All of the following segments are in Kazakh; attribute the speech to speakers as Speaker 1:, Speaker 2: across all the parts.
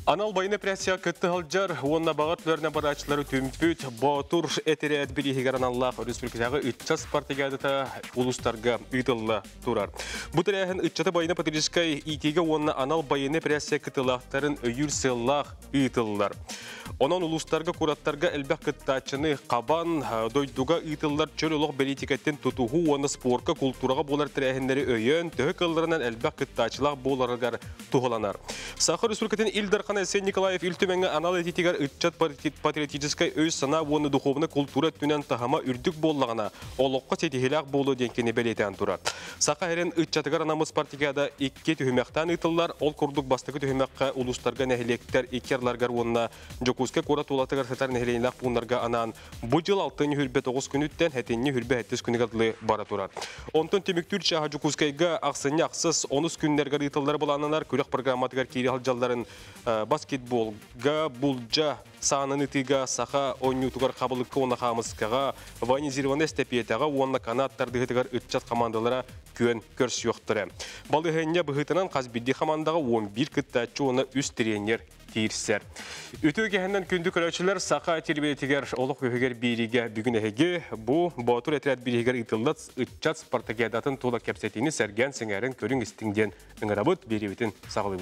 Speaker 1: Анал байына пресия кытты халжар, онна бағытларына барачылары түмпүт, Батур әтерәт бірігер аналлах республикасыға үтчас партиядыта улустарға үйтілі турар. Бұтыр әхін үтчаты байына патрическай итеге онна анал байына пресия кыттылақтарын өйір сыллақ үйтілілер. Онан улустарға кураттарға әлбәқ кыттачыны қабан, дойдуға үйтілілер чөл олық белетикеттен тұтуғу оны спорка культураға болар тірәхіндері өйен, төхі кылларынан әлбәқ кыттачылақ боларығар туғыланар. Сахар республикатын Илдархан Сен Николаев үлтіменгі анал этитигер үтчат патриотическай өз сана оны духовны культура түнен тахама үрдік боллағына, олыққа тетихилақ болу денкені белетен тұрар. Сақа әрен үтчатығар анамыз партияда икке түхімяқтан үтіллар, ол күрдік бастығы түхімяққа улустарға нәхилектер икерларғар онына жокузке кора тулатығар сетар нәхиленлақ бұнларға анан бұл жыл 6 хүрбе 9 күніттен әтенне хүрбе 7 күнігадылы бара тұрар. Онтын теміктүр чаға жокузкайға ақсыны ақсыз 10 күнлерге үтіллар болананар күрек программатығар кейді халжалдарын баскетболга, булджа, санынытыга, саха, ойнютугар қабылыққа оны қамысқаға, ванизирваны степиетаға, онына канаттардығытығар үтчат командалара күйен көрс жоқтыры. Балығынне бұғытынан қазбидді командаға 11 күттачы оны үст тренер тейірсер. Үтіге әннен күнді көрәчілер сақа тербиетігер олық өйгер бейріге бүгін әйге бұл Батур әтірәт бейрігер ұтылдат үтчат спартакиадатын тола кәпсетіні сәрген сіңәрін көрін істіңден үңірабыт бейребетін сағылыбыт.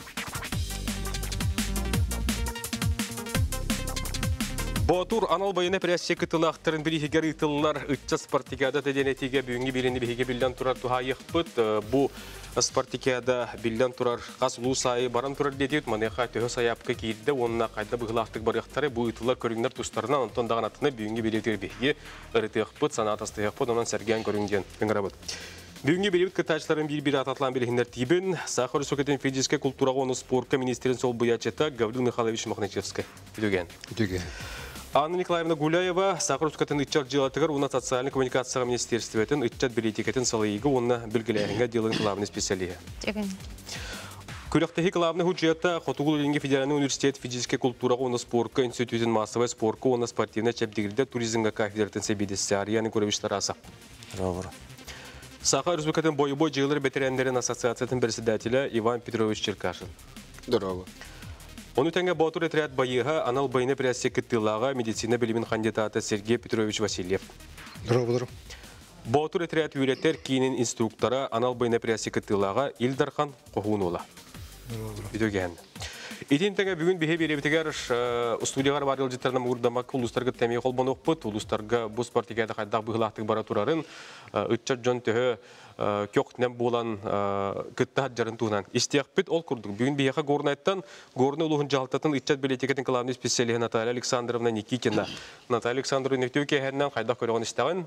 Speaker 1: Батур анал байына прессе кытылақтырын бірігер ұтылылар үтчат спартакиада тәденетіге бүгінгі белені бейге білден тұрар тұға еқпыт. Бұл спартакиада білден тұрар қас ұлу сайы баран тұрар дедет. Манеқа төхі саяпқы кейді, онына қайда бұғылақтық барықтары бұл ұтылар көріңдер тұстарынан онтондаған атыны бүгінгі белетер бейге ұрыты еқпыт, санатасты еқпыт, онан сәрген көрінген үңірабыт. Бүгінгі белебіт кытачыларын бір-бір ататлан белігіндер тейбін, Сахар Республикатын физическая культураға оны спортқа министерін сол бұячета Гаврил Михайлович Махначевский. Үдеген. Анна Николаевна Гуляева, Сахар Республикатын үтчат жылатығыр, оны социальный коммуникацияға министерстветін үтчат билетикетін салайығы, оны білгілеріңе делін главный специалия. Күректегі главный хұджетті Хотугул Ленге Федеральный университет физическая культураға оны спортқа институтын массовай спортқа оны спортивна чәптігірді туризмға кафедратын себедесі Арияны Көревіштар аса. Сахар Республикатын бойы-бой жылыр ветерандерин ассоциациятын председателя Иван Петрович Черкашин.
Speaker 2: Здорово.
Speaker 1: Оны тәңге Батур әтірәт байыға анал байына прессе кіттілаға медицина білімін кандидаты Сергей Петрович Васильев.
Speaker 2: Здорово.
Speaker 1: Батур әтірәт үйреттер кейінін инструктора анал байына прессе кіттілаға Илдархан Қоғуынола. Үдеген. Итин тәңге бүгін бейе беребітігер студияғар бар елжеттерінің ұғырдамақ ұлыстарға тәмей қолбан оқпыт, ұлыстарға бұл спартикияда қайдақ бұғылақтық бара тұрарын үтчат жон төхі көқтінен болан күтті жарын туғынан. Истияқпет ол күрдік. Бүгін бейеға горнайттан, горны ұлығын жағалтатын үтчат билетикетін главный специалигі Наталья Александровна Никитина. Наталья Александровна Нектеу кәйхәрінен қайдақ көріған істеген?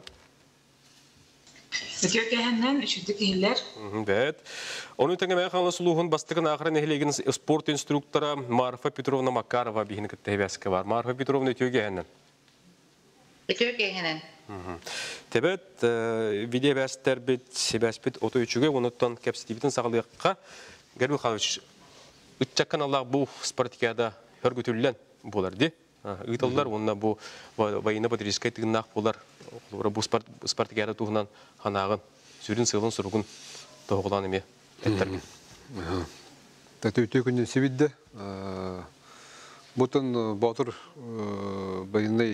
Speaker 3: Өтеу кәйхәрінен үшінді кейлер.
Speaker 1: Бәд. Оның тәңге мәң қаңлы сұлуғын бастығын ақырын әхілеген спорт инструктора Марфа Петровна Макарова бейін күтті әбәскі бар. Марфа Петровна өтеу кәйхәрінен?
Speaker 4: Өтеу кәйхәрінен.
Speaker 1: Тәбәт, видео бәстер бет, себәспет оты үшіге, оныттан кәпсетебетін сағылыққа. Гәрбіл Қалыш, үтчак каналлағы бұл спартикияда өргөтілілен боларды. Үйталылар, онына бұл вайына патрическай тығынақ болар. Бұл спартикияда туғынан қанағын, сүрін сылын сұрғын тоғылан еме әттерген.
Speaker 2: Тәті өте күнен себедді. Бұтын Батур байынай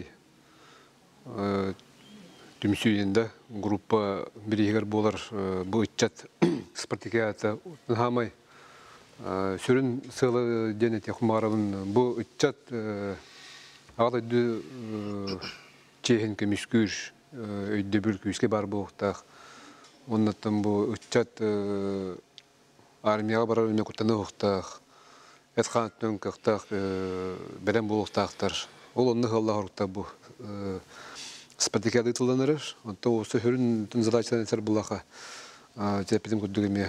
Speaker 2: түмсүйенді группа бірігер болар бұл үтчат спартикияда ұнғамай. Сүрін сылы денеті құмарабын бұл үтчат ағылайды чейхен көміскүр өйді бір күйіске бар бұқтақ. Оннаттан бұл үтчат армияға барар өне күртаны ұқтақ. Әтқанаттың қықтақ бәрен бұл ұқтақтар. Ол онны ғалла ғырықтақ бұл спартикияда ұтылданырыр. Онта осы хүрін түн задачадан әсер бұлаға тәпетін күрдігіме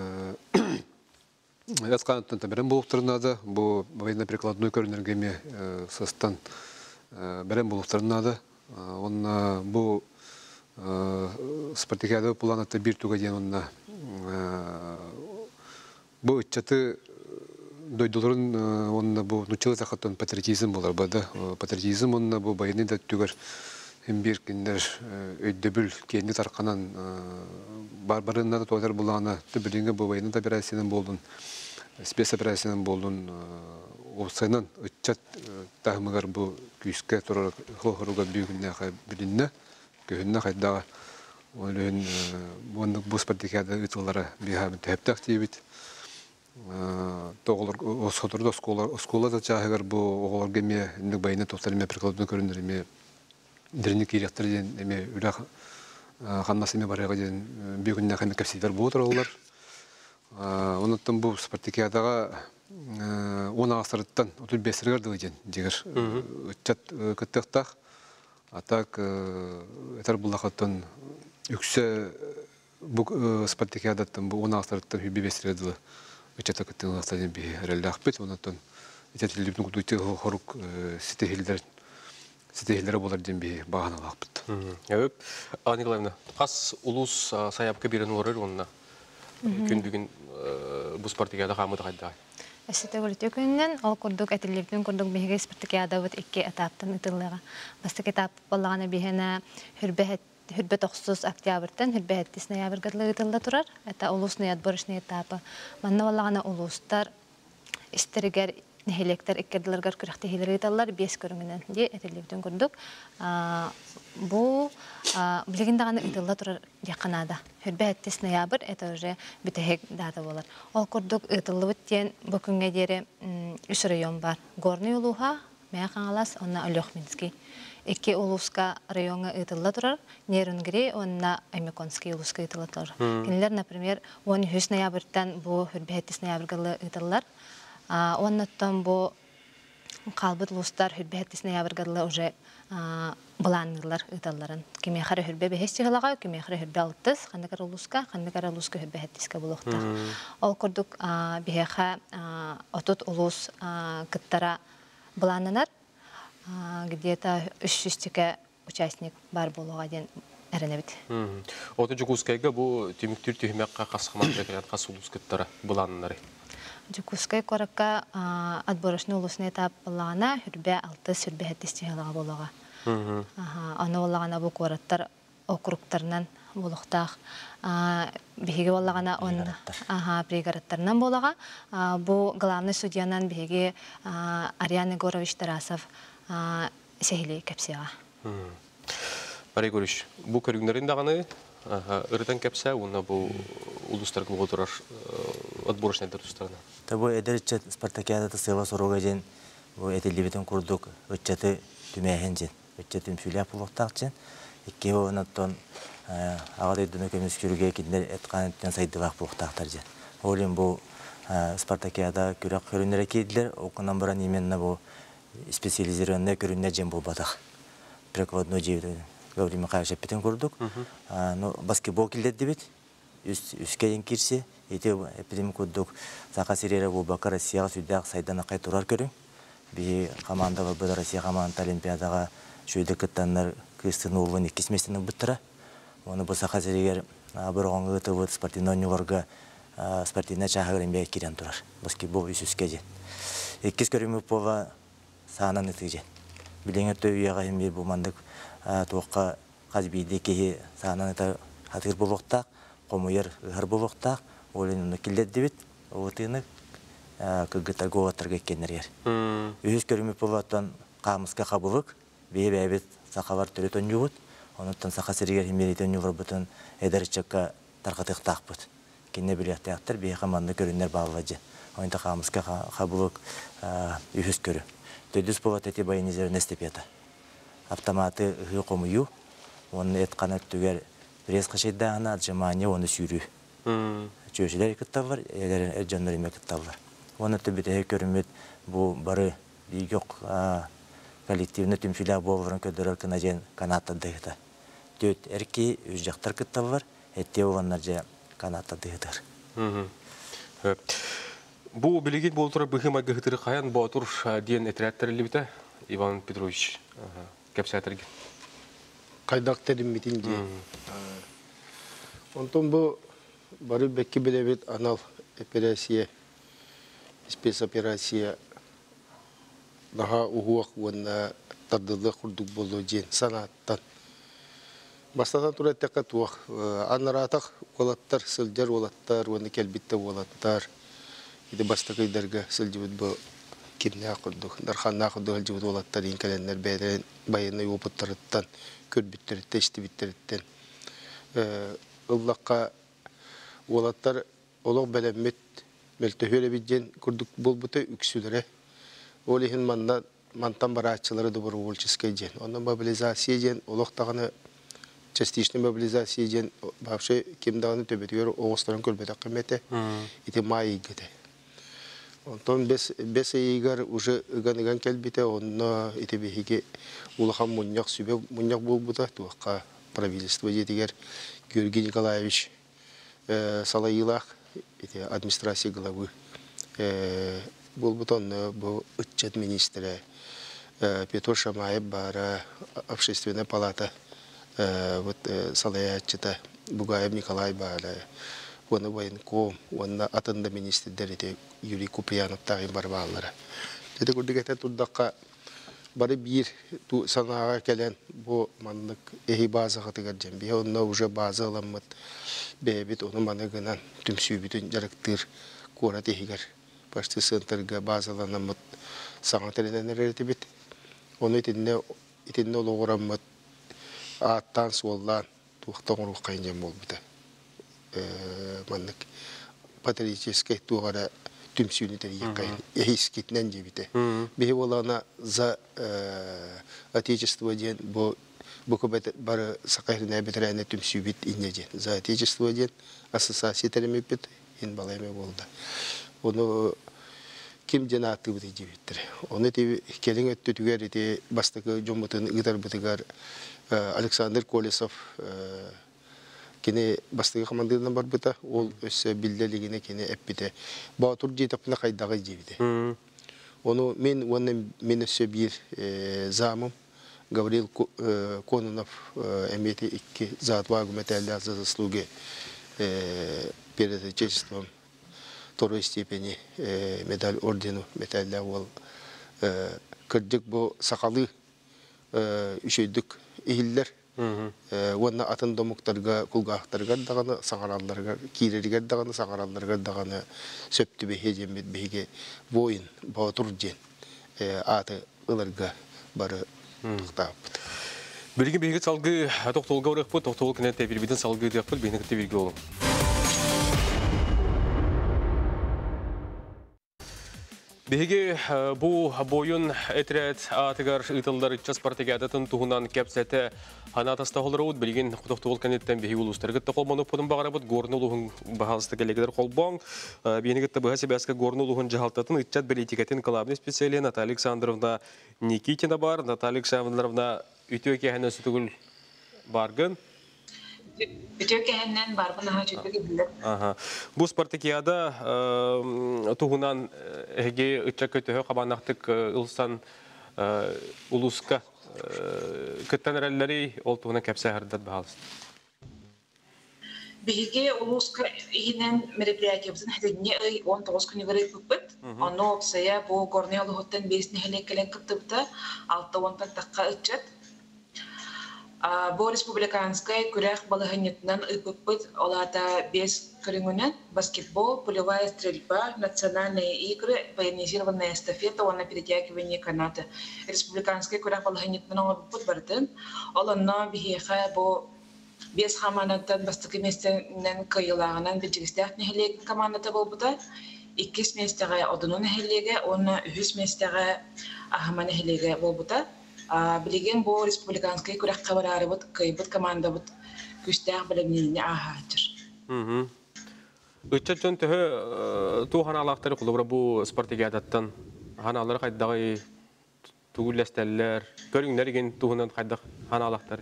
Speaker 2: Әтқанаттан бәрен бұл ұқтарынады. Бұл военно-прикладной көрінергеме састан бәрен бұл ұқтарынады. Онна бұл спартикияда планатта бір туға ден онна бұл үтчаты дойдылырын онна бұл нучылы тақаттан патриотизм болар бады. Патриотизм онна бұл байыны да түгір бір кендер өйдөбіл кенді тарқанан барбарынна да тоғдар бұлағына түбілінгі бұл байыны да операцияның болдың, спецоперацияның болдың осайнан үтчат тахмыгар бу күскә турар хохруга бүгүннә билинне көһүннә хайдага олен бу бу спартакиада үтүлләре бихәм тәптәк тибит тоғылар осходорда скола да чагыр бу оголор геме инде байны тоқтарыме прикладны көрүндүрүме дирник иректер ден эме үрак ханнасыме барыга ден бүгүннә хәме капсидер бу туралар онуттан бу спартакиадага 10 асырыттан 35 сыргарды ден дигер үтчат кыттыктак атак этер буллахаттан үксө бу спартакиадаттан бу 10 асырыттан 35 сыргарды үтчат кыттыктан би релахпет онуттан этелибин кутуйты хорук ситехилдер болар ден би баганалакпыт.
Speaker 1: Анна Николаевна, қас улус саябка берен орыр онна күн бүгін бұл спартакиада қамыды қайда?
Speaker 5: Әсеті көріті күннен ол күрдік әтілердің күрдік бейге спартакиада бұд 2 этаптан ұтылыға. Бастық этап болағаны бейгені хүрбе 9 октябрьтен хүрбе 7 ноябрьгідлі ұтылды тұрар. Әті улусны ядборышны этапы. Манна болағаны улустар істерігер нехелектер эккерділергер күріқті хелері еталар 5 көріңінен де әтілердің күрдік. Бұл білгендағаны ұтылды тұрар жақынада. Хүрбе 7 ноябрь это уже бүтәһек дата болар. Ол күрдік ұтылды бүттен бүкінге дері 3 район бар. Горный улуға, Мәқаңалас, онна Олехминский. 2 улуска районға ұтылды тұрар. Нерінгіре, онна Амиконский улуска ұтылды тұрар. Кенелер, например, 13 ноябрьтан бұл хүрбе 7 ноябрьгілі ұтылдар. Оннаттан бұл қалбыт улустар хүрбе 7 ноябрьгілі уже баланылар ұталларын. Кеме қары хүрбе 5 жылаға, кеме қары хүрбе 6, қандықар улуска, қандықар улуска хүрбе 7-ке бұлуқта. Ол күрдік бейеқа отут улус кыттара баланынар, где-то 300-ке участник бар болуға ден әріне біт.
Speaker 1: Оты жүкускайға бұл түміктір түйімекқа қасықман дәкілен қас улус кыттара баланынары?
Speaker 5: Жүкускай қорыққа отборышны улусны этап болағана хүрбе 6, хүрбе 7 жылаға болуға. Аны олағана бұл қораттар округтарынан болуқтақ. Беге олағана пригородтарынан болуға. Бұл главный судьянан беге Ариан Егорович Тарасов сәхілей кәпсеға.
Speaker 1: Мария Гурич, бұл көрігнерін дағаны ырытан кәпсе, оны бұл улустар кылғы тұрар отборышны әдір тұстарына?
Speaker 6: Бұл әдір спартакиадаты сыйла соруға жен, бұл әтелебетін күрдік өтчаты түмәйін жен. Өтчаты мүшілі апылықтақ жен. Екке оңаттан ағадай дүні көміз күріге кендер әтқанеттен сайдывақ бұлықтақтар жен. Олен бұл спартакиада күрек көрінері кейділер, оқынан бұран еменна бұл специализированный көрінер жен бұл батақ. Прикладной жевді Гаврима Қайышап бетін көрдік. Баскетбол келдеді бет, үскәйін керсе, еті әпідемі көрдік. Сақа серері бұл бақы Россияға сөйдіғ сайдан ақай тұрар көрің. Бей команда бар бұда Россия команда Олимпиадаға шөйді күттанлар Кристина Улван 2 месінің бұттыра. Оны бұл сақа серегер бір оңғы ұты бұд спортивный орға спортивный чағығыр әмбе керен тұрар. Баскетбол үскәй жен. 2 көрімі болға сағынан ұтық жен. Білеңі төйеға әмбе бұл мандық туаққа қазбейді кейі сағынан ұтық атыр болуқтақ, қомуер ғыр болуқтақ, олен ұны келдеді бет, оғытыны күгіттар гоғаттарға кеннергер. Үйіз көрімі болуаттан қамысқа қабылық, бейбәйбет сақалар түрет өң жүгіт, оныттан сақа сірігер хемелет өң жүгір бұтын әдәрічекка тарқатықтақ бұт. Кенне білектіяқтар бей қаманды көрінер бағылады. Ойында қамысқа қабылық үйіз көрі. Төйдіс болуат әте байынезер нәстепеті. Автоматы ғы қомыю, оны әтқаны түгер пресс қашайдағына отжимания оны сүйрі. Чөшілер күтталар, әржанлар еме күтталар. Оны түбіті көрімет бұл бары бейгіқ коллективні түмшілі болғырын көдірір кінажен канатта дығыта. Төт әрке өз жақтар күтталар, әтте оланлар жа канатта дығытар.
Speaker 1: Бұл білеген болтыры бұхыма ғытыры қаян бұатыр дейін әтірәттірілі біті, Иван Петрович кәпсі әтірген?
Speaker 7: Қайдақ тәрім бітінде. Онтон бұл бары бәккі білебет анал операция, спецоперация daha uhuaq ванна тардылы құрдық болу жен санаттан. Бастадан тұр әттәққа туақ. Анаратақ олаттар, сылжар олаттар, оны кәлбітті олаттар. Еді баста қайдарға сылжыбыд бұл кинне курдук дарханна курдук алжыбыт олаттар ин каленнер бәден баянный опыттарыттан көрбүттеритте иштибиттериттен ыллакка олаттар олог белеммит мөлтөхөлө биден курдук болбута үксүлөрө ол ихин мантан бараачылары добровольческий ден онун мобилизация ден олог таганы частичный мобилизация ден вообще ким даганы төбөтүгөр оңостарын көрбөтөк кемете ити май гете онтон бес игар уже ыган келбите онно ити бихиге улахан муньяк сүбө муньяк болбута туакка правительство жетигер Георгий Николаевич Салаилах ити администрация главы болбутон бу отчет министра Петр Шамаев бара общественная палата вот Салаячта Бугаев Николай бара оны военком оны атында министрлер ити Юрий Куприянов тагы бар баллары. Деди күрдүгөтө турдакка бары бир ту санага келен бу манлык эхи базага тегер жемби онно уже база аламмыт бебит оны маныгынан түмсүбүтүн жарыктыр кора техигер почти центрга базаланамыт саңа теленеретибит оны итинне логораммыт аттан соллан туктоңур кайнем болбута маннык патриотический тугара түмсүнү терийкайын эхискитнен жебите бихи болана за отечество ден бу көбөт бары сакайрына бетерене түмсүбит иннеже за отечество ден ассоциация теремепит ин балайме болду оны ким жанаты бит жебиттер оны те келин өттүгөр ите бастыкы жомутун ыгдар битигар Александр Колесов кене бастыгы командирдан бар быта ол өссө билделигине кене эппите батур жетапна кайдагы жебиде оны мен өссө бир замым Гаврил Кононов эмети икки за отвагу медаль за заслуги перед отечеством второй степени медаль ордену медаль ол кырдык бу сакалы үшөйдүк ихиллер Онна атын домуктарга кулгахтарга даганы саңаралларга кирерге даганы саңаралларга даганы сөптү бехежен бит беге воин батур жен аты ыларга бары туктап.
Speaker 1: Билги беге салгы токтолга уракпы токтол кенен тебирбиден салгы деппил бенек тебирге болом. Беге бу бойын этрет атыгар ытылдар час партиядатын тугунан кепсете ханатаста холроуд билген токтол кенеттен беге улустарга токолмону подун багарабыт горнулугун бахалысты келегдер колбоң бенегетте баһаси баска горнулугун жахалтатын итчат билетикетин главный специалист Наталья Александровна Никитина бар. Наталья Александровна үтөке ханасы түгүл баргын.
Speaker 3: Бүтөкәһеннән бар бына җитәге билет.
Speaker 1: Бу спартакиада тугунан эге ыча көтөһө кабанактык ылсан улуска көттәнәләре ол тугунан кепсәһәрдәт баһалыс.
Speaker 3: Биге улуска инен мероприятиебизин хәдәне 19 көне гәрәй күпбет. Аны опсая бу горнелы хоттан бесне хәлеккәлән кыптыбыта 6-10 такка ычат. Бу республиканская күрәк балыгыннан ыппыт олата 5 көрүнгөнөн баскетбол, полевая стрельба, национальные игры, военизированная эстафета, оны перетягивание каната. Республиканская күрәк балыгыннан ыппыт бардын. Олонно бихеха бу 5 хаманаттан бастыкы местенен кыйлагынан билжигистәк нехелек командата болбута. 2 местеге одунун нехелеге, оны 3 местеге ахаман нехелеге болбута. Билеген бу республиканский күрәк кабарары бут кыйбыт команда бут күстәк белемнене ахатыр.
Speaker 1: Үтчәтен төһө ту ханалактары кулыбыр бу спартакиадаттан ханалар кайдагы түгүлләстәлләр, көрүңнәр ген туһунан кайдак ханалактар.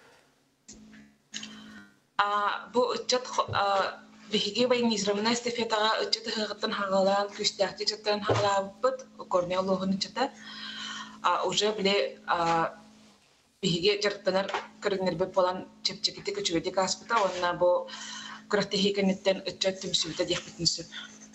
Speaker 3: Бу үтчәт биһиге военизированная эстафетага үтчәт хыгыттан хагалан күстәк чаттан хагалабыт корнелогын чата. Уже биле биһиге жартанар көрүңнәр беп болан чепчеките көчүгөдө каспыта, онна бу күрәктеһи кенеттен үтчәт түмсүлдә дихбитнсү.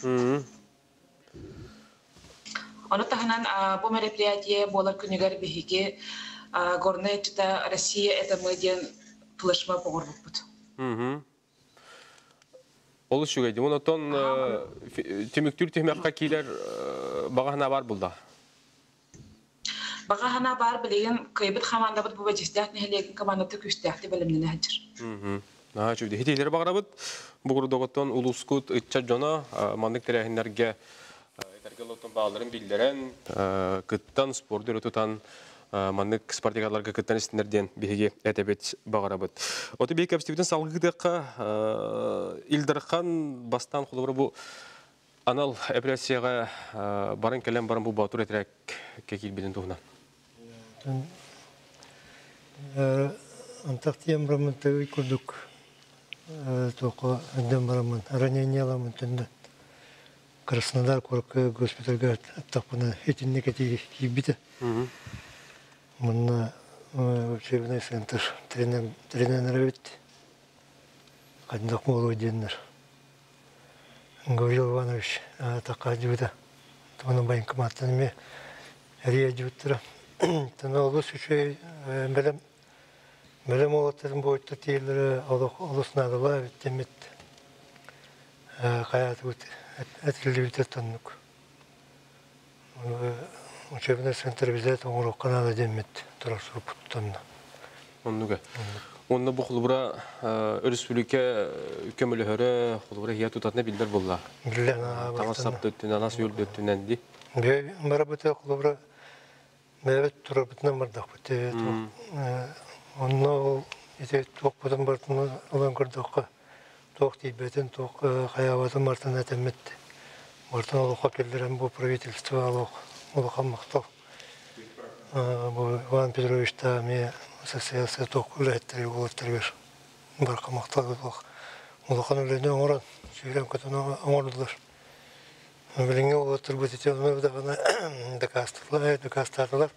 Speaker 3: Аны таханан бу мероприятие болар күнүгәр биһиге горнечта Россия это мы ден флешмоб борбут.
Speaker 1: Олус шүгейді. Онотон түміктүр түмекқа кейлер бағана бар бұлда.
Speaker 3: Бағана бар білеген көйбіт қаманда бұд бұба жестәк нәхелеген командаты күстәкті білімнен әжір.
Speaker 1: Чүді. Хетейлері бағара бұд. Бұғыры доғыттон ұлыскут ұтча жона мандық тәрәхіндерге лоттон бағаларын білдерен күттан спорды үрітутан мандық спартикаларға күттан істінерден бейге әтәбет бағара бұд. Оты бейк әпстебетін салғы күдіққа илдірқан бастан құлыбыры бұл анал операцияға барын кәлем барын бұл батыр әтірәк кәкел білін тұғынан.
Speaker 8: Антақтиям рамынтығы күрдік тоқы әнден барамын, ранение аламын түнді. Краснодар көркі госпитальға аттақпына етінне кәтегі кейбіті. Мұнна учебный центр тренер өтті. Қадындақ молу деннер. Гаврил Иванович таққа жүді. Оның байынкоматтаныме әрия жүттірі. Тәні олыс үші білім олаттарын бойытты тейлері олысынадыла өттемет. Қаяты өт әтілді өтер тұннық. Учебный центр бізде оңырық қанада демет тұрасыр бұттанна.
Speaker 1: Оннуға. Онны бұл құлыбыра өріспіліке көмілі өрі құлыбыра хия тұтатына білдер болла.
Speaker 8: Білдер.
Speaker 1: Таңасап дөттін, анасы өл дөттін әнді.
Speaker 8: Бара бұты құлыбыра мәбет тұра бұтынан бардақ бұты. Онны ол тоқ бұтын бартын олан көрдіққа тоқ дейбетін, тоқ қаябатын бартын әтәмметті. Бартын олыққа келдерен бұл правительство олыққа мақтал. Бұл Иван Петрович та ме ассоциация тоқ үләттері олаттыргер. Барқа мақтал олыққан өлені оңыран, сүйрен көтін оңырдылар. Біліңе олаттыр бұтетен өдіғана декастардылар.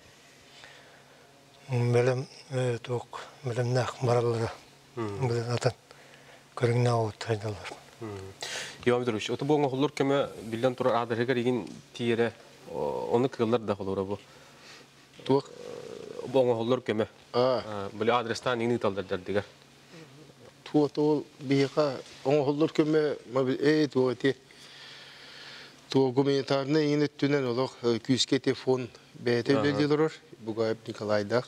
Speaker 8: Білім тоқ, білім нақ маралары. Білім атын көріңне ауыт айдалар.
Speaker 1: Иван Петрович, оты болған құлыр көмі білден тұрар адырғығар еген тиері, оны кығылар да құлыра бұл.
Speaker 7: Туық?
Speaker 1: Болған құлыр көмі. Білі адрестан еңі талдар дегер.
Speaker 7: Туық ол бейіға оңы құлыр көмі туық әте. Туық гуманитарны еңі түнен олық күйіске телефон бәйті өлелдер Бугаев Николайдақ.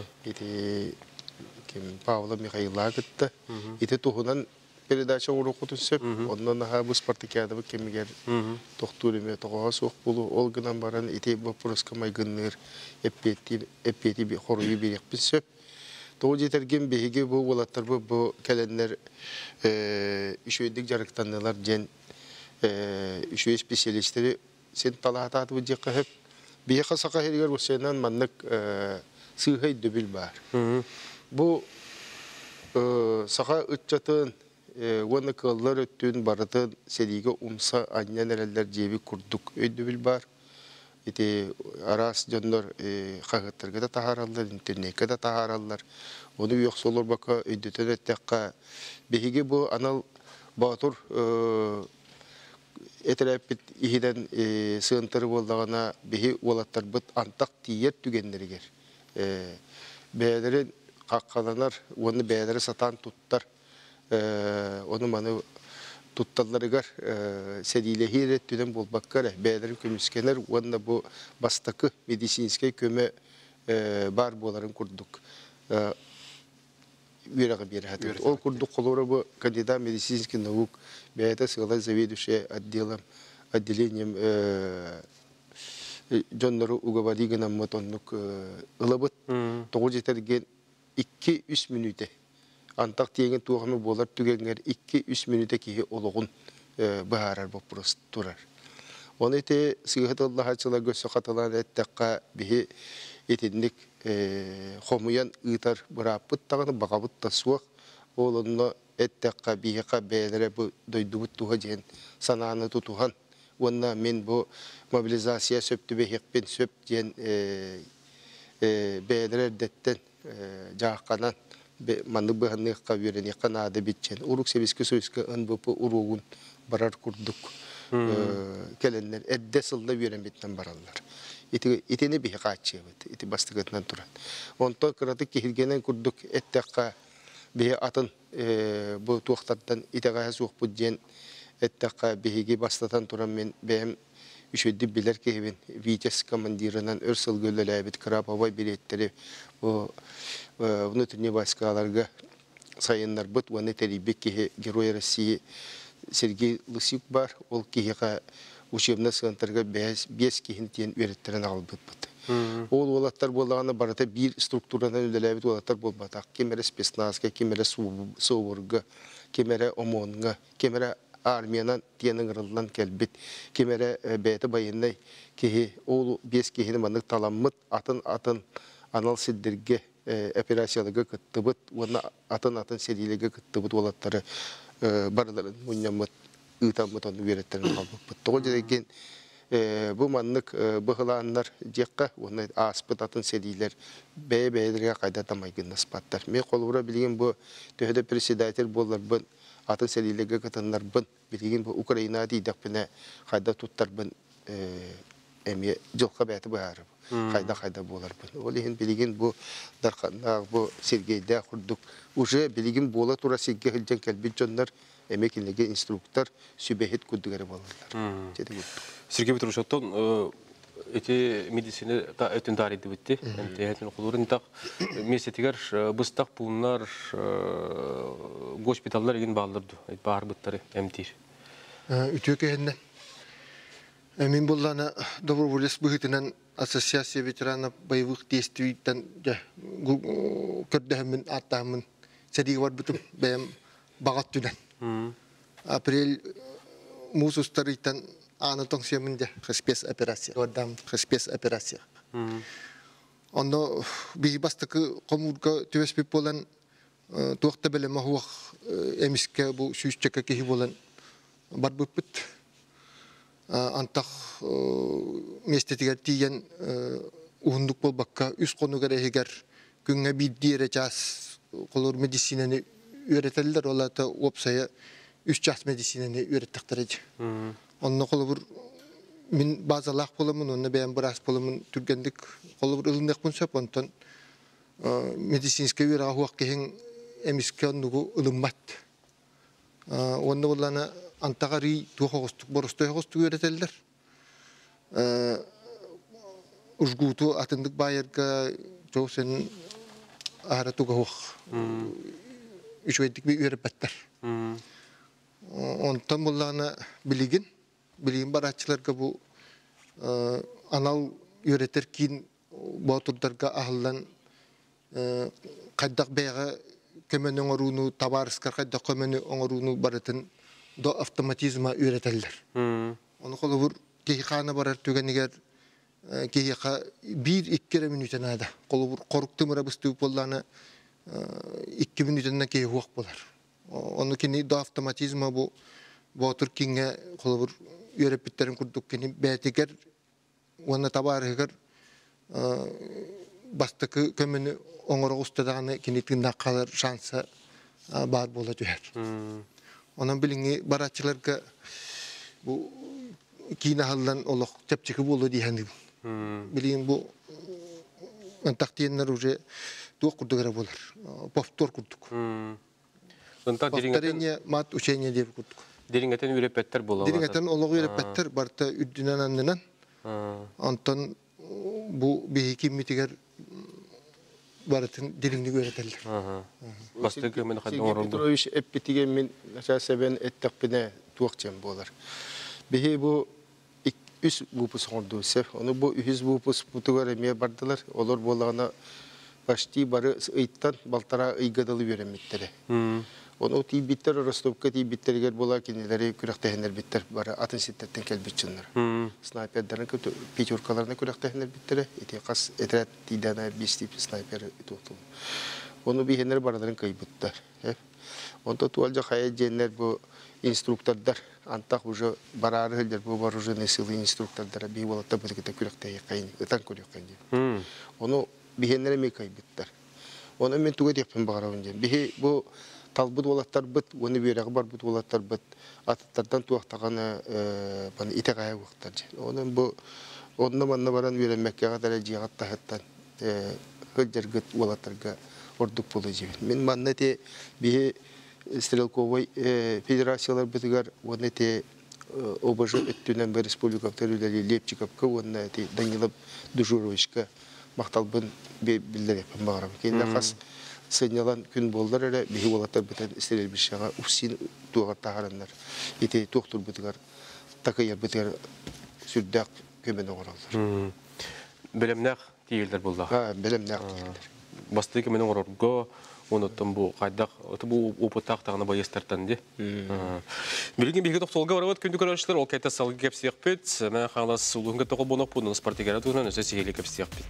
Speaker 7: Павла Михайлова кітті. Еті тұғынан передача ұрық өтінсіп, онынан бұл спартакиадабы кемігер тоқтуреме тоғаға соқ болу, ол гынан баран еті вопроска майгынныр әппеті қоруы берек білсіп. Тоғы жетерген бейге бұл олаттар бұл кәлінлер үшөйдік жарықтанылар ден үшөй специалистері сен талағата атыбы дек қағып. Бейе қасақа хергер бұсайынан маннық сығай дөбіл бар. Бұл сақа үтчатын оны қылылар өттін барытын селиге умса аннен әрелер жебі күрдік өйдөбіл бар. Арас жондар қағыттарға да тағаралар, интернетке да тағаралар. Оны өйіқсолыр бақа өйдөтін өттіққа. Бейге бұл анал батыр Этерәппет ихиден сığıntırı болдағына бейі олаттар бұд антақ тиер түгендергер. Бәйдерін қаққаланар, оны бәйдері сатан тұттар. Оны маны тұтталарығар сәдейлі хейрет түден болбаққар. Бәйдерін көміскенер, оны бұл бастақы медицинскай көмі бар боларын күрдік. Ол күрдік қолыры бұл кандидат медицинский наук бәйді сығылай заведующий отделением жонлары уговоригінен мұтонлық ұлабыт. Тоғы жетерген 2-3 минуте. Антақ тегін туғаны болар түгенгер 2-3 минуте кейі олығын бұхарар бұл бұрыс тұрар. Оны еті сығыт Аллаға чыла көсі қатылан әттіққа бейі етіндік қомуян ұйтар бұрапыт тағыны бағабыт тасуақ. Олынна әттіққа бейіқа бәйдері бұл дойдубыт туға жен сананы тұтуған. Онна мен бұл мобилизация сөпті бейіқпен сөп жен бәйдері әрдеттен жағқанан манны бұғанныққа верені қанады бітчен. Ұруқ себескі сөйскі ұн бұпы ұруғын барар күрдік. Кәлінлер әрде сылда верен бітнен баралар. Итені бейіқа атчы өт, ити бастығытынан тұран. Онта қыраты кехілгенен күрдік әттіққа бейі атын бұл туақтардан итеғая суық бұл жен Ettaka bihiги bastatan turan men benim üşüdü bilir ki ben Vites komandirinden örsel gölelebit Krapova biletleri o внутренние войскаларга sayınlar bıt ve netelibik ki Герой России Сергей Лысюк бар, ол киһиға учебный центрга 5 киһин тиен үөреттерин албыт быт. Ол олаттар болағаны барыта bir структурадан үлеләбит олаттар болбатақ. Кемере спецназга, кемере суворга, кемере ОМОНга, кемере армиянан тиенің ырылдан кәлбит, кемере бәйті байындай киһи ол 5 киһини мандык таламмыт атын анал сиддерге операциялыга кыттыбыт, оны атын серийлеге кыттыбыт олаттары barıların munyamıt ıtamıt onu üretlerini kalbıpıt. Doğru dediğin bu manlık bıhılanlar cekka onu aspıt atın seriler beylerine kayda tamaygın nasipatlar. Me kolura bilgin bu tühede presidater bollar bın atın serilerine katanlar bın bilgin bu Ukrayna diydek bine kayda tuttar bın emiye jılka beyati bayarı. Kayda bolar bın. Olihin bilgin bu darkanlar bu Sergey'de kurduk. Уже bilgin bola tura Sergey hılcan kelbit jonlar emekinlege instruktör sübehet kuddugara bolarlar.
Speaker 1: Sergey Petrushov'tan eti medisini ta ötün tarihte bitti. Tehetin okulların tak mesetiger bıstak bunlar hospitallar egin bağlardı. Bahar bıtları emtir.
Speaker 8: Ütükeğinden. Min bullana доброволец быгытынан ассоциация ветеранов боевых действийден көрдөһүмүн аттаамын сәдиге бар бутум бэм багат түнен. Апрель мусустарыйтан аны тоңсеминде спецоперация. Вадам спецоперация. Оно бихибастыкы комурга төбеспеп болан туакта белем ахуак эмиске бу сүйүчөкө кихи болан бар буппут. Антах местетигер тиген уһундук болбакка үс конугар эгер күнгө биддире час колор медицинаны үйрөтөлөр олата опсая 3 час медицинаны үйрөттүктөр. Онно колор мен базалак боламын, онно бен брас боламын түргендик колор ылындык болсоп онтон медицинский үйрө ахуак кең эмиске оннугу ылыммат. Онно болана антагари тухогостук боростойгостук үйрөтөлөр. Ужгуту атындык байырга жоосен аратуга хох. Үчөйдик би үйрөпөттөр. Онтон буллана билигин барачыларга бу анал үйрөтөр кин ботурдарга ахылдан кайдак бэга көмөнүн оруну табарыскар кайдак көмөнү оңоруну баратын до автоматизма үйрөтөлөр. Оны колобур кехана барар түгенигер кеха 1-2 минуттан ада. Колобур коруктумура быстып боллана 2 минуттан кеhe хуак болар. Оны кини до автоматизма бу ботур кинге колобур үйрөпүттерин курдук кини бетигер оны табарыгер бастыкы көмөнү оңорогустадаганы кини тында калар шансы бар болот жер. Onun bilingi barachçılarga bu kinahallan olaq tepçiki bolu diyendi. Bilin bu taktiyenler uje tuq kurdugara bolar. Повтор kurduk. Повторение мат учение деп kurduk.
Speaker 1: Deringaten ürepetter bolar.
Speaker 8: Deringaten olaq ürepetter barta üddünen andınan. Ondan bu bihiki mitiger baratın dilini öğretirler.
Speaker 1: Bastık hemen kadın oruldu.
Speaker 7: Petrovich epitigen min seben ettakpine tuakçam bolar. Bihi bu üs bupus oldu sef. Onu bu üs bupus putugar emiye bardılar. Olur bolağına başti barı ıйтtan baltara ıygadalı veremitleri. Onu tibitter Rostovka tibitterger bolar kinileri kürektehenler bitter bara atın sittetten kelbitçinler. Sniperlerin kötü piçurkalarına kürektehenler bittere. Eti kas etret tidana bir tip sniper tuttu. Onu bir henler baraların kaybettiler. Onda tuvalca hayal cenler bu instruktörler antak ucu bararı hıldır bu barıcı nesili instruktörler bir volta birlikte kürekteye kayın öten kürekteyen. Onu bir henlere mi kaybettiler. Onu men tuğet yapın bağırınca. Bir bu talbut olatlar bit, onu bir akbar bit olatlar bit. Atlardan tuğaktağına bana itekaya vaktarca. Onun bu onunla bana varan öğrenmekle kadar cihat tahattan hıldır gıt olatlarga orduk bulucu. Men bana de bir стрелковой федерациялар бытыгар оны те ОБЖ өттүнен бер республикалар үлели Лепчиковка оны те Данилов Дужуровичка макталбын билдереп багарам. Кейинде хас сыйнялан күн болдар эле бихи болаттар битен стрел бишага усин тугар тахараннар. Ите токтур бытыгар такая бытыгар сүрдәк көмөн огоралдар.
Speaker 1: Белемнәк тиелдер булды.
Speaker 7: Белемнәк тиелдер.
Speaker 1: Бастык менен орорго онуттан бу кайдак бу опыттак тагына байыстыртан ди. Билген билге токтолга барабат күндү көрөчлөр ол кайта салгы кеп сыякпет. Мен халас сулунга токол бонок бунун спортигара тугунан өсө сигеле кеп сыякпет.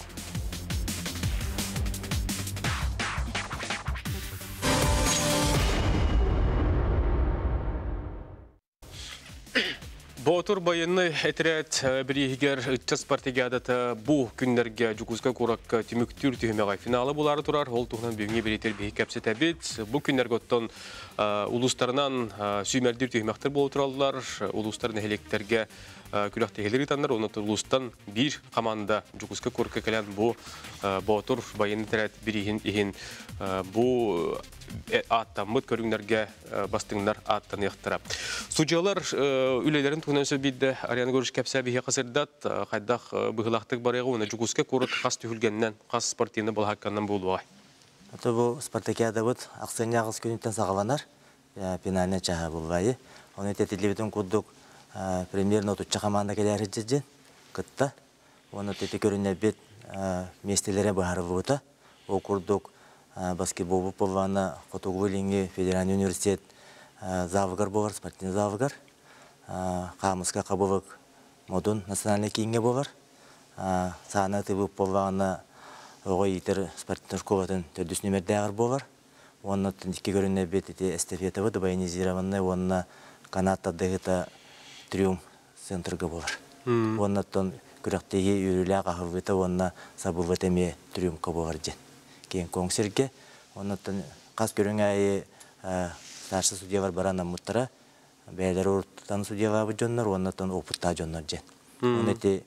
Speaker 1: Ботур байынны әтірәт бірігер үтчас партигадата бұ күндерге жүгізгі қораққа түміктүр түйімеға финалы болары тұрар. Ол тұғынан бүйіңе біретер бейі кәпсет әбет. Бұ күндерге оттан ұлыстарынан сүймәрдір түйімектір болу тұралылар. Ұлыстарын әлектерге күліқтегелер етанлар. Оны ұлыстан бір команда жүгізгі қораққа кәлен бұ Ботур байынны тәрәт бірігін бұ аттамыт көріңдерге бастыңдар аттан яқтыра. Судьялар үлелерін туғынан сөбейді арияны көріш кәпсә бейе қасырдат қайдақ бұғылақтық барығы оны жүгізге көріт қас түйілгеннен, қас спортийны бұл хаққаннан болуға.
Speaker 6: Бұл спартакиада бұд ақсын яғыз күнінттен сағаланар, пенальна чаға болуғайы. Оны тетелебетін күрдік премьерін отуча команда келер жеден күтті. Оны теті көріне бет местелері бұхары бұғыта. Ол күрдік баскетбол болғаны Фотогвылинги Федеральный университет завыгар болар, спортивный завыгар. Қамысқа қабылық модун национальный кейінге болар. Саны тыбып болғаны оғай етер спортивный школатын төрдіс нөмерді ағыр болар. Оны түндікке көріне бететі эстафета бұды баянизированный, оны канатта дығыта триум центрға болар. Оны түн күріқтегі үйрілі ағығыты, оны сабылғыт әме триумқа болар ден. Кейін көңсерге, оннан қас көрің әйі старшы судьялар баранан мұттара, бәйлер ұрттан судьялабы жонлар, оннан опытта жонлар жен. Онеті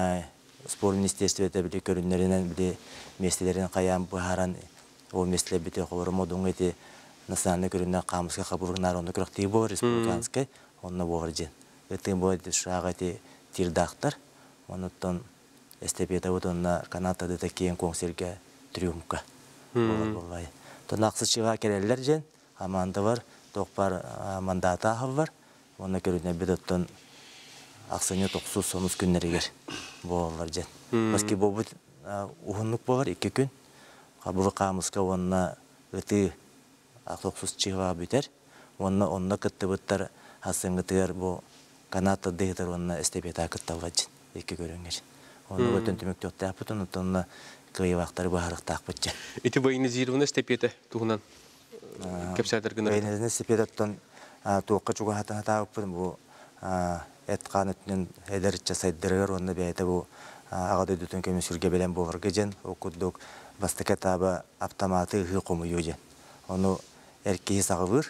Speaker 6: спор министерстветі білі көрінлерінен білі местелерін қаян бұхаран, ол местелер біте қолыры модың еті национальный көрінлер қамысқа қабылығынар, оны күріқтегі болар, республиканскай, онына болар жен. Өттің болады шыраға еті тирдақтар, оннан эстепета өт онына канатады да кейін көңсерге триумка. Болай. Тон ақсычыға керелер жен, аманды бар, тоқпар мандаты ағыл бар. Оны көріне бедеттен ақсыны тоқсыз соныз күннерігер болалар жен. Баскетбол бұд ұғынлық болар 2 күн. Қабылы қамысқа онына үті тоқсыз чыға бүтер. Онына күтті бұттар асыңғытығар бұл канатты дығытыр онына эстепета күтталға жен. 2 көріңер. Оны өтін түмікті өтті апытын, онына кыйвақтары бағарықтақ бұтча.
Speaker 1: Эти военизированный эстепета туғынан кәпсәдір гінір?
Speaker 6: Военизированный эстепетаттан туыққа чуға хатан бұдым. Бұл әтқан өтінен әдәрітча сайдырығыр, онны бәйті бұл ағады дүтін көмін сүрге белен болғырғы жен. Оқыдық бастықы табы автоматы ұғы қомыйу жен. Оны әркейі сағылыр,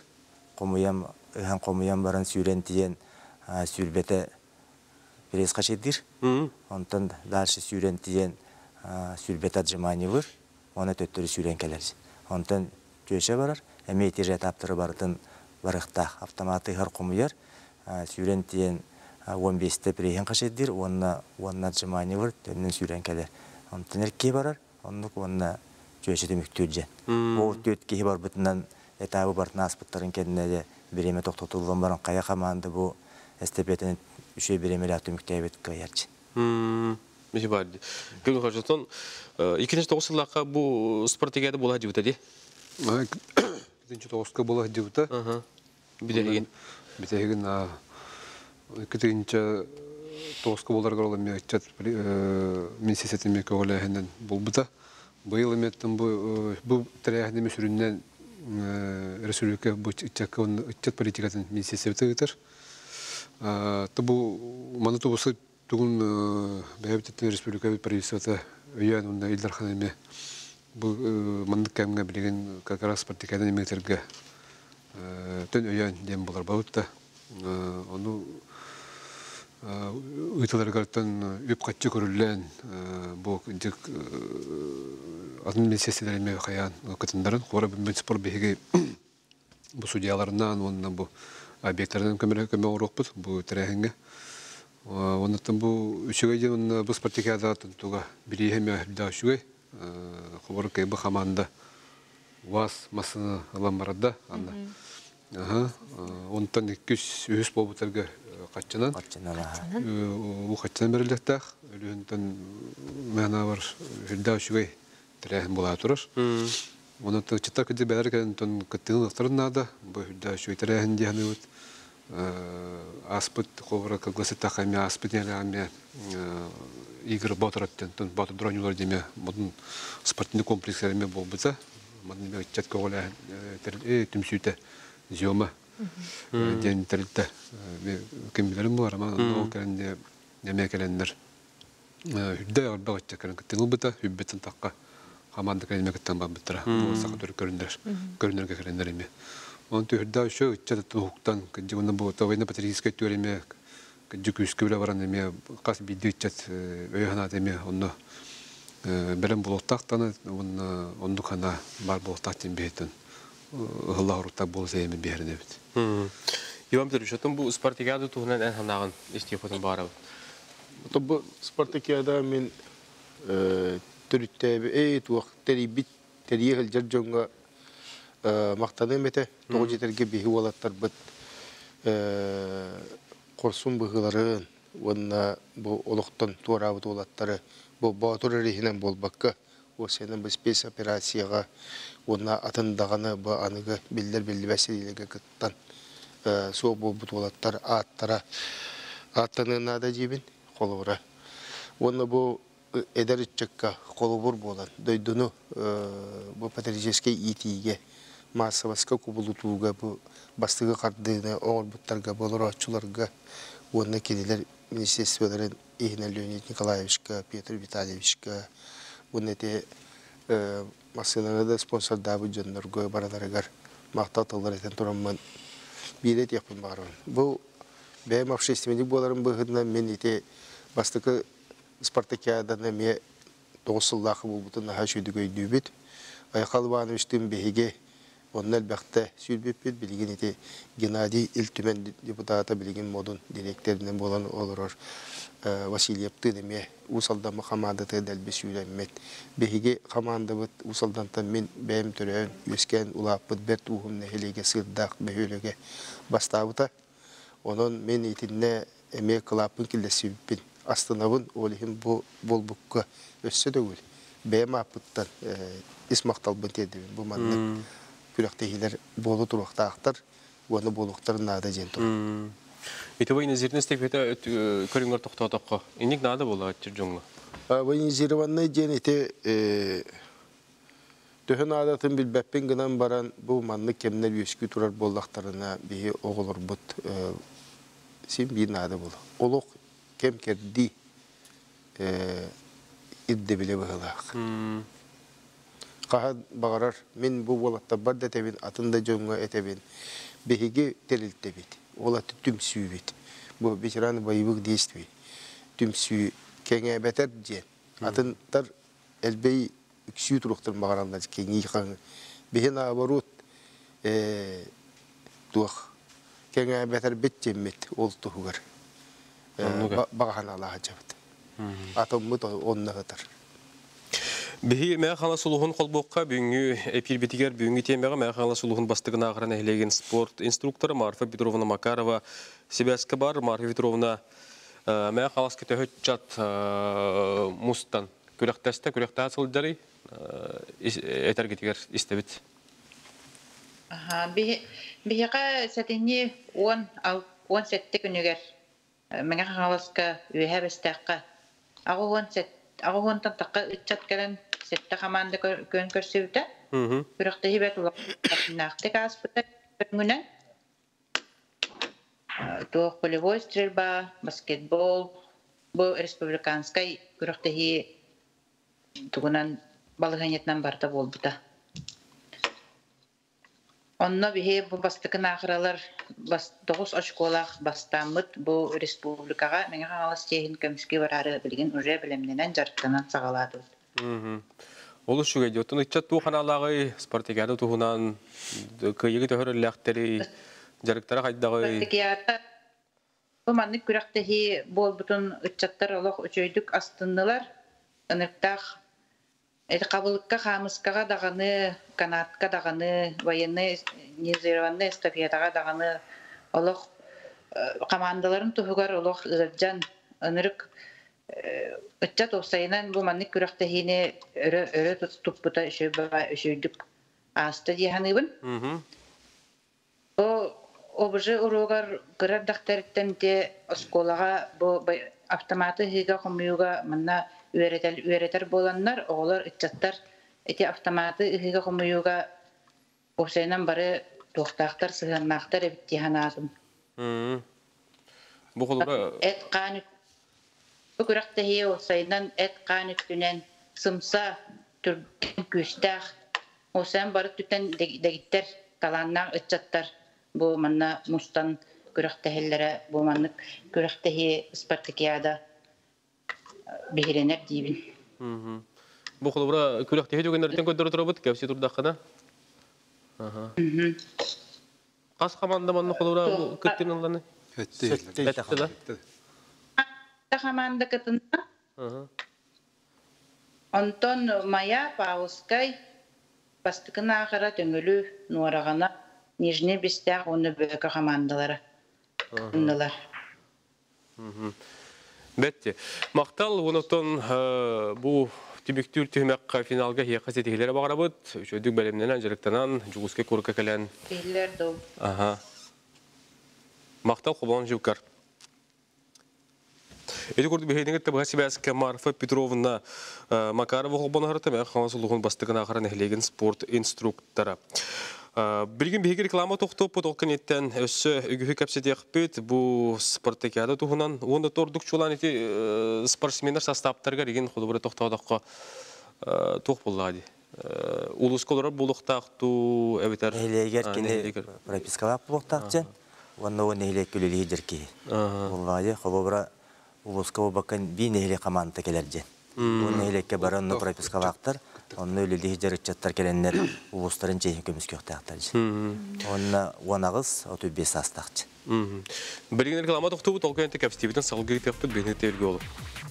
Speaker 6: ұған қомыям барын сүйрен тиен сүрбеті пресс қашедір. Онтан дальше сүйрен тиен сүрбет отжимание выр, оны төттірі сүйрен келер. Онтан жөше барар, әмейті жет аптыры бардың барықтақ автоматы ғар құмыяр, сүйрен тиен 15-ті прейін қашеддір, оны отжимание выр, төннен сүйрен келер. Онтан әркей барар, оны жөше түміктер жен. Ол төткейі бар бұтынан этабы бартын аспыттарын кәдіне біреме тоқтатылған барын қая қаманды бұл эстепетінің үшей біремелі түміктер бет қайарчы.
Speaker 1: Меші барды. Гүл қажытын, 2009-лаққа бұл спортигады бола жібіті де?
Speaker 2: 2009-қа бола жібіті.
Speaker 1: Бітеген?
Speaker 2: Бітеген 2009-қа болар қаралы мен сесетіме көғілі бұл бұта. Бұл еметтің бұл тәрәғіне мүсірінен республика үтчет политикатын мен сесеті ғытыр. Бұл маны тұбысы Тугун бәйбіттен республика правительствоты өйен онда Илдар ханеме бұл мандық кәмге білеген какарас партикадан емектерге төн өйен дем болар бауытта. Оны ұйтыларғарттан өп қатчы көрілген бұл администрацияларыме қаян күтіндарын қора бүмбен спор бейге bu судьяларынан, оннан bu объекттардан көмө урукпут, bu терехинге. Оннан bu үчүгөйден онна bu спартакиада туга бирихеме дашугай. Хобор кайбы команда УАЗ масына аламбарда анда. Онтан 200 болбутарга каччанан. У каччан берилдек, өлүнтөн мана бар дашугай терехин була турар. Оны чыттар кыды бәрәкән тон кытын авторнада бу да шуйтерәһен дияны аспыт ховра кыгысы тахами аспытнәме игр батыраттан тон батыр дронюлар деме будын спортный комплексларме булбыса мен чатка ола түмсүтә зёма ден тердә кемләрем бар ама аны кәнде немекеләннәр хүддә арбагача кән кытын булбыта хүббетен такка команда кәлмәкәттән бабытра. Бу сакатыр көрүнөргә керәндер име. Он төһдә шо чатты хуктан кҗуны бу тавына патрийскә төреме кҗүкүскә белә баран име кас бидү чат өйхана деме онны берем булыктактан онны хана бар булыктактан бетен. Аллаһ рутта булса име берне бит. Иван Петрович, атым бу спартакиада туһунан эн ханагын истифатын бара.
Speaker 7: Бу спартакиада мен түрүттәбе туак терибит теригел жыржонга мактаны мете тогжетерге бихи болаттар бит корсун быгыларын онна бу олуктан туарабыт болаттары бу батыр рехинен болбакка о сенен бу спецоперацияга онна атындаганы бу аныгы билдер мәселелерге кыттан соо болбут болаттар аттанына да жибин колура онна бу эдерчекка колубур болан дойдуну бу патрический итиге массоваска кубулутууга бу бастыгы кардыны оңорбуттарга болорочуларга онна кедилер министрлерин Игнат Леонид Николаевичка, Петр Витальевичка оннете массаларда спонсордабы жоннорго бараларыгар мактатылар этен турамман билет япын барын бу бем общественник боларын быгына мен ите бастыгы спартакиаданы ме 9 жылдагы булбутун хашүдүгөй дүбүт Айкалбановичтин беге оннал бакта сүлбөппүт билген ите Геннадий Илтүмен депутаты билген модун директорунан болан олорор Васильев тыдыме усалдамы командаты дәлбе сүйләммет беге командабыт усалдантан мен бәм төрөн өскен улаппыт бер туһумны хелеге сырдак бөөлөгө бастабыта онон мен итинне эме клапын килдесүппин Астанабын олихим болбукка өссө дөгүл. Бәм апыттан исмакталбын тедибин. Бу манны күрәктегилер болу туруктактар, оны болуктар нада женту.
Speaker 1: Ите военизирнестек бета көрүңөр токтотокко. Иник нада болот жонго.
Speaker 7: Военизированный ден ите төһөн адатын билбеппин гынан баран бу манны кемнер өскү турар болдактарына бии оголор бут син бир нада боло. Олук кем керди идде биле багалак. Кахад багарар мен бу болатта бадда тебин атында жонго этебин беге терилтебит. Олат түмсүбит. Бу ветеран боевых действий. Түмсү кеңе бетер же. Атынтар элбей үксү туруктар багаралдар кеңи хан. Бехин наоборот тух кеңе бетер бетчемет ол тугар. Баганалаха жабыт. Атоммут оннагатар.
Speaker 1: Бихи мәхала сулухун колбокка бүгүнкү эпирбитигер бүгүнкү темага мәхала сулухун бастыгына аграна элеген спорт инструктору Марфа Петровна Макарова себеска бар. Марфа Петровна мәхаласка төһөччат мустан күрәктә сылдары этергетигер истебит.
Speaker 4: Бихига сатини 10 сетте күнүгер Меңе халаска үһәбестәккә. Агыгын тактакка үтчәт келен сетте команда көн көрсөтә. Бирәктә һибәт улакнакты каспыта күнгән. То волейбол, стрельба, баскетбол, бу республиканскай бирәктә һи тугынан балыганетнан барда булды. Онно бихе бу бастыкын ахыралар 9 очколах бастамыт бу республикага меңе халас техин көмүскө барары билген уже билемнен жарыктанан сагалады.
Speaker 1: Олус шуга диотун ичат туу ханалагы спартакиада туһунан кыйыгы төһөрөлләхтери жарыктара хайдагы.
Speaker 4: Спартакиада бу маннык күрәктәһи болбутун ычаттар олох өчөйдүк астыннылар. Ыныктах кабылыкка хамыскага даганы, канатка даганы, военный низированный эстафетага даганы олох командаларын туһугар олох ыржан ынырык ычат осайнан бу маннык күрәктәһине өрө туппута өчөйдүк аста диһаныбын. Обжы урогар гырар дахтарыттан те осколага бу автоматы хига хомуга манна үйретер боланнар, оғылар итчаттар эти автоматы хига хомуга осайнан бары тоқтақтар сыгыннақтар эбиттиханазым.
Speaker 1: Бу холура
Speaker 4: Эт қанық бу күрәктәһи осайнан эт қанық түнен сымса түрден күстәх осайнан бары түтен дегиттер таланнақ итчаттар бу манна мустан күрәктәһелләре бу маннык күрәктәһи спартакиада бихиренер дибин.
Speaker 1: Бу холура күрәктәһи дөгеннәрдән көндөрө торабыт кәпси турдакына. Кас команда манны холура кыттынланы. Әттелә.
Speaker 4: Команда кытына. Антон Мая Паускай бастыкына ахыра төңөлү нуарагана Нижний Бестяг оны бөкө командалары. Ындылар.
Speaker 1: Бетти. Мактал онотон бу тибиктүр төмөк финалга хакасетилер багарабыт. Үчөдүк бөлүмнөн жарыктанан жугуске курка келен.
Speaker 4: Филлер дол.
Speaker 1: Мактал кубан жукар. Эти курды бехейдинге табасибаска Марфа Петровна Макарова кубан харата хансулугун бастыгына ахаран эхлеген спорт инструктора. Билген беги реклама тоқтоп толкынеттен өссө үгүхү кепсетекпит бу спартакиада туһунан онда тордук чулан эти спортсмендер составтарга деген худубура токтоодокко тух буллади. Улус колорор булуктакту эбитер.
Speaker 6: Элегер кине пропискалап булуктакчы. Онда он элек күлүлү дирки. Буллади хобобра улуска бакан бинеле команда келерже. Он элекке баранны пропискалактар. Онны өлелі жарычаттар келенлер улустарын жейін көміске өқтақтар. Онны онағыз оты бес астақчы.
Speaker 1: Бірген реклама тоқтуы толқайынты кәпстебетін салғы етепті бейні тәуілге олып.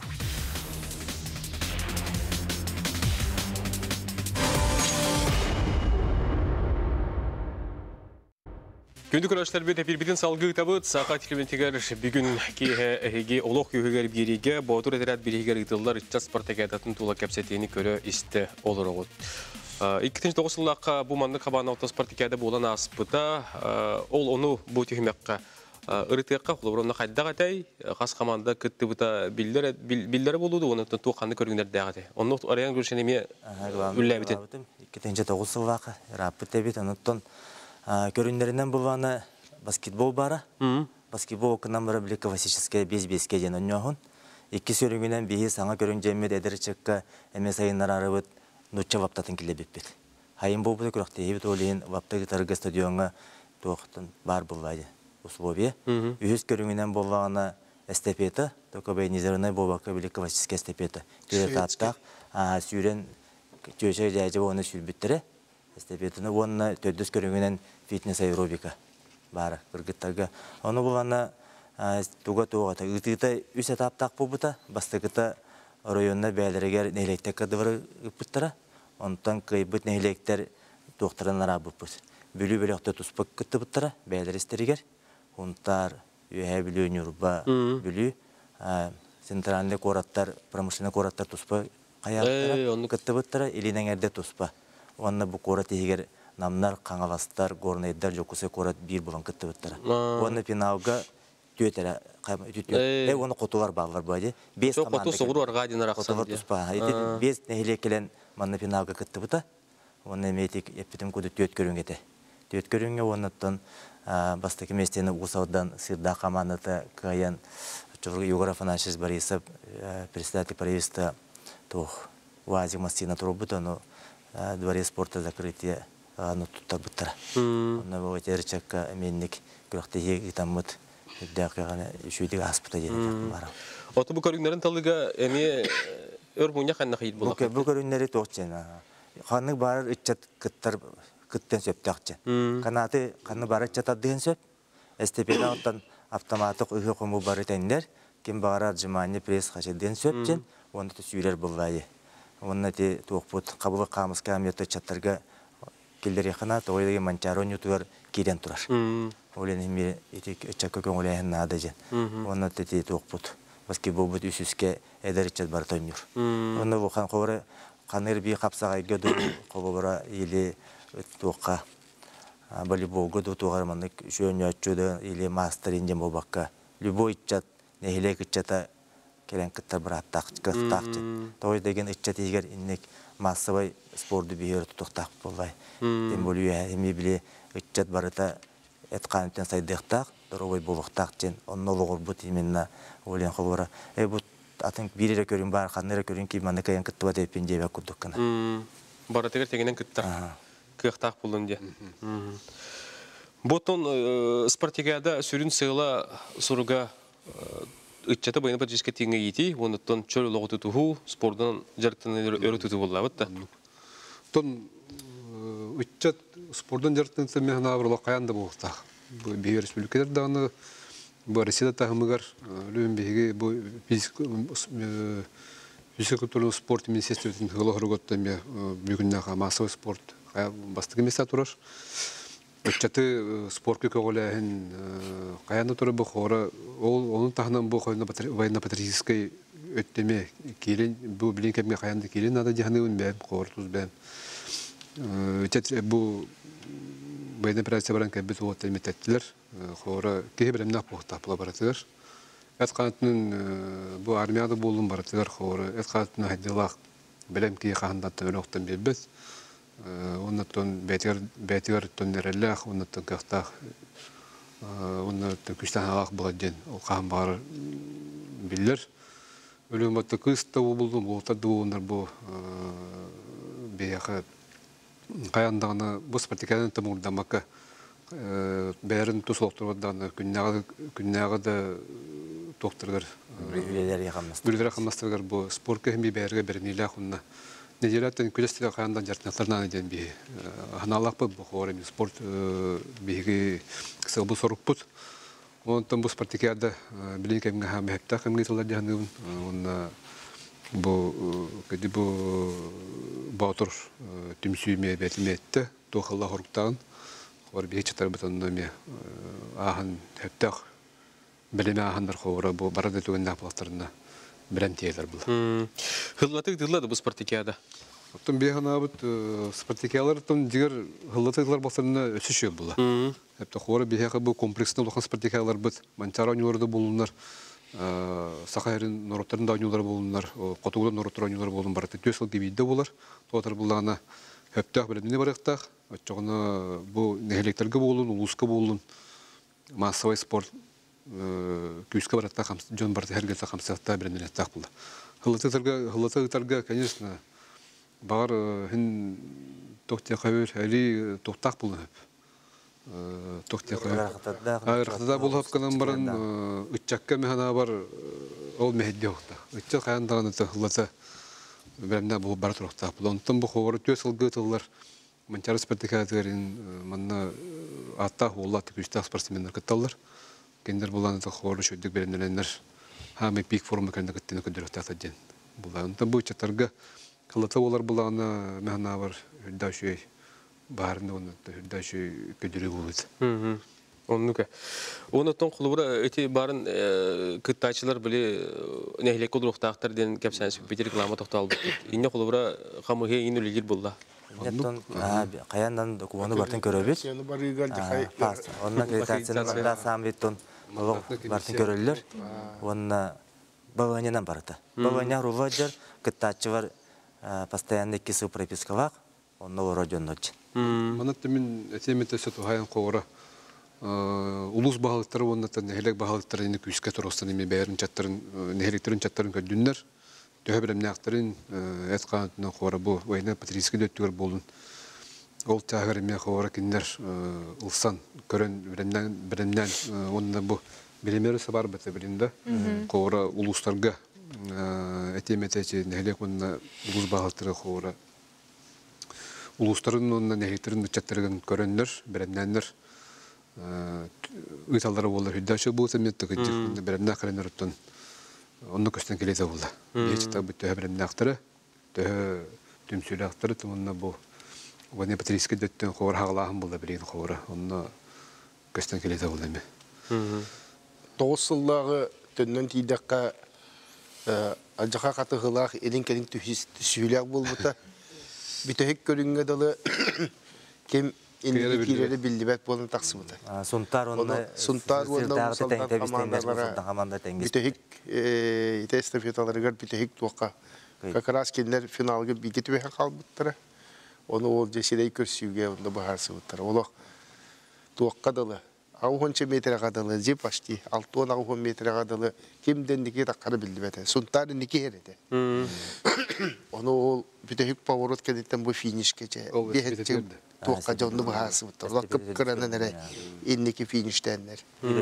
Speaker 1: Күнді күрәштер бет әпірбетін салғы етабыт, сақа телевентігер бүгін кейге олық үйгер береге, бұғытыр әдірәт берегер ұйтылар үтчас спартакиадатын тула кәпсетені көрі істі олыр оғыд. 2009 жылаққа бұл манды қабаны аута спартакиада болан аспыта, ол оны бұл түйімекқа ұрытыққа қолы бұрынна қайдақ әтәй, қас қаманда күтті бұта білдері болуды, оны туқанды көргіндерді әғатай. Оны араян көршенеме үлі әбітін.
Speaker 6: 2009 жылаққа рапыт әбет, ұныттың көріндерінен болғаны баскетбол бары. Баскетбол оқынан бары білі классическая без-безке ден өңіғын. Екі сөріңінен бейі саңа көрін жемет әдірчікка әмес айынлар арыбыт нұтча ваптатын келе беппет. Хайын бол бұды күріқті ебет олейін ваптағы тарғы стадионға тоқтын бар болғайды. Условия. Үйіз көріңінен болғаны эстепеті, тоқа бәй незерінай болбаққа білі классическая эстепеті. Көрет аттақ, сүйрен түйеші жәйжі оны сүрбіттірі. Эстепетіні онына төддіс көріңінен фитнес аэробика бары кыргыттарга. Оны болғаны туға-туғата. Үтігіті үс этаптақ болбыта, бастықыта районна бәлірігер нейлектер қадывары үппіттіра. Онтан қайбыт нейлектер тоқтырын ара бұппыз. Бүлі-бүліқті тұспық күтті бұттыра, бәлір істерігер. Онтар үйе бүлі өнерба бүлі. Центральный қораттар, промышленный қораттар тұспы қаяқтыра, күтті бұттыра, илинен әрде тұспа. Онна бу корат егер намнар қаңаластар, горнайдар жокусы корат бир болан кытты бұттыра. Онна пиналга түйетері, оны қотулар бағылар байды.
Speaker 1: Қоту соғыру арғадин арақсан.
Speaker 6: Қотулар тұспа. Бес нәхіле келен манна пиналга кытты бұта. Онна метик еппетім көді түйет көрінгеті. Түйет көрінге оннаттан бастықы местені ұсаудан сырда қаманыты қаян Югора Фанашис Борисов, председатель правительства Вазик Мастина Трубута, но дворец спорта закрытие, ну тут так быстро. На его терчака именник крохтеги там вот дякая еще и гаспота делает.
Speaker 1: Оту бу көрүнгнөрүн талыга эми өрбүнья ханна хит булак.
Speaker 6: Бу көрүннәре тоқчен. Ханны бар иччат кыттар кыттен сөптәкчен. Канаты ханны бар иччат аддыгын сөп. Эстепеда оттан автоматтык ыгы кому бар итендер. Ким бара жыманы пресс хашеден сөпчен. Онда сүйрер буллайы. Онда те тоқпут кабылы камыс камета чаттарга келдер яхана тойдагы манчароню туар кирен турар. Олен эми этик ичак көкөн олен нада жен. Онда те тоқпут. Баскетбол бут үсүскө эдерчет бар тоймур. Онда бу хан кобра каныр би капсага гөдө кобра или тока волейбол году тугарманды жөнөчөдө или мастер инде болбакка. Любой чат нехилек чата келен кыттар бар тактакчы. Той деген иччат эгер иннек массовый спортду бийер тутуктак болбай. Тем более эми биле иччат барыта эткантен сайдыктак, дорогой болуктак чен оннолугур бут именно олен кобра. Бу атын бирире көрүн бар, каныра көрүн ки маны кайын кытты ба деп пенжебе курдуккана.
Speaker 1: Бара тегер тегенен кыттар. Кыктак булун де. Ботон спартигада сүрүн сыйла суруга иччата байына патчиска теңге ити, онуттан чөл логоту туху, спорттан жарыктан өрөтүтү боллабыт да.
Speaker 2: Тон иччат спорттан жарыктан мен абырла каянда болуктак. Бу бир республикалар дагы бу Россияда тагымыгар лүн биги бу физик культурный спорт министрлигинин хылыгырготтан бүгүннага массовый спорт бастыгы места турар. Иччаты спортка көголәһен каянда туры бу хора ол onun тахынан бу военно-патриотической өттеме килен бу билен кемге каянда килен ада жаһанын бәм кортуз бәм. Бу Baydan prensip baran kebet otel metettiler. Xora kebirem nak pohta pulabaratlar. Etqatının bu armiyada bulun baratlar xora. Etqatının haydilaq bilem ki qahandan tönöqten bebet. Ondan betigar tönnerellah ondan qaqtaq. Ondan küçten halaq buladın. O qahan bar biller. Ölümətdə qısta buldum. Olta duonlar bu beyağı Kayandağına bu spatikadan tamurdamakka bärin tusulukturdan günnağı da doktorlar üyeler yaxamastırlar bu sporka hem bir bärge berinile xunna nejelatın küresте kayandan jartnalardan eden bir hanalaq bu xorem sport bigi kısa bu soruput ondan bu spatikada bilin kemge ham hepta kemge tolar jahanın onna bu kedi bu Batur tümsüme betimette toxalla horuktan or bir çatar butanımı ahan heptak bilime ahanlar xora bu barada tügün naplatlarına bilen tiyeler bu.
Speaker 1: Hıllatık dilladı bu Spartakiyada.
Speaker 2: Otum bir hana bu Spartakiyalar tam diğer hıllatıklar basarına ösüşüyor bu. Hepta xora bir haka bu kompleksinde olan Spartakiyalar bu mançara yurda bulunlar. Sakayrın norotlarında oynuyorlar bulunlar, Kotuğda norotlar oynuyorlar bulun barıtı. Tüysel gibi de bular. Toğatar bulağına heptak bilimini barıqtaq. Çoğuna bu neheleklerge bulun, uluska bulun. Masavay sport küyüske barıqtaq, jön barıtı her gelse hamsaqta bilimini ettaq bular. Hıllatıqlarga, конечно, bağır hin toqtiya qavir, hali toqtaq bulun hep. Рахтада булып канан баран үччәккә механа бар ул мехди хокта. Үччә каяндагы тахлата белемдә бу бар турыкта. Онтан бу ховар төсел гытылар. Манчар спартакиадарын манна атта уллат күчтә спортсменнар кытталар. Кендер булган ховар шөддек белемнәр. Һәм пик форма кенә кыттыны көндөрөктә таден. Булган онтан бу чатарга кылата булар булган механа бар дәшөй. Барында оны дәшөй көдөрү булды.
Speaker 1: Onnuka. Ondan kulubura öte barın kıttaçılar böyle nehlek olur oktağıtlar den kapsan süper reklama toxtal bu. İnne kulubura kamuhe inu ligir bulla.
Speaker 6: Ondan kayandan dokumanı bartın köröbüt.
Speaker 7: Seni barıgal dikay.
Speaker 6: Ondan kreditasyonu da sambiton bartın köröller. Ondan babanya'dan barıta. Babanya ruvajar kıttaçı var постоянно кису пропискавак. Ondan uğracan için.
Speaker 2: Manat min etemete sötü hayan qora. Ulus bahalıkları ondan nehelek bahalıkları yine küçük turostan imi bärin çatların neheleklerin çatların ködünler. Töhebirem naqtарын etqanatına qora bu wayna patriski döttür bolun. Ol tağırmaya qora kinler ulsan körön birimden ondan bu bilimleri sabar bete bilinde. Qora uluslarga этеметечи нехлек онна улус багылтыры хора. Улустарын онна нехтерин чаттырган көрөннөр, береннер. Ыйталдары болар хүддәшө булса метте кыҗык береннәр кырыннар оттон. Онны көстән келесе булды. Бечта бүтә береннәр актыры, төмсүле актыры тумынна бу. Ване патрийский дөттен хор хаглаһын булды бирин хоры. Онны көстән келесе булды ме.
Speaker 7: 9 жылдағы төннөн тидәккә ажака катыгылах элин келин түсүләк булбыта. Битек көрүнгө далы кем индикилери билдибет болун таксыбыта.
Speaker 6: Сунтар онна команда тенгиз.
Speaker 7: Битек эстафеталарга битек туакка. Как раз киндер финалга бигетүе калбыттыра. Оны ол жесирей көрсүүгө онда баарсыбыттыра. Олох туакка далы 10 метр кадалы же почти 6-10 метр кадалы кимдендики таккары билдибете. Сунтар ники херете. Оны ол битек поворот кедеттен бу финишке же. Туакка жонду баасыбыттыр. Кыпкыранан эре инники фиништеннер.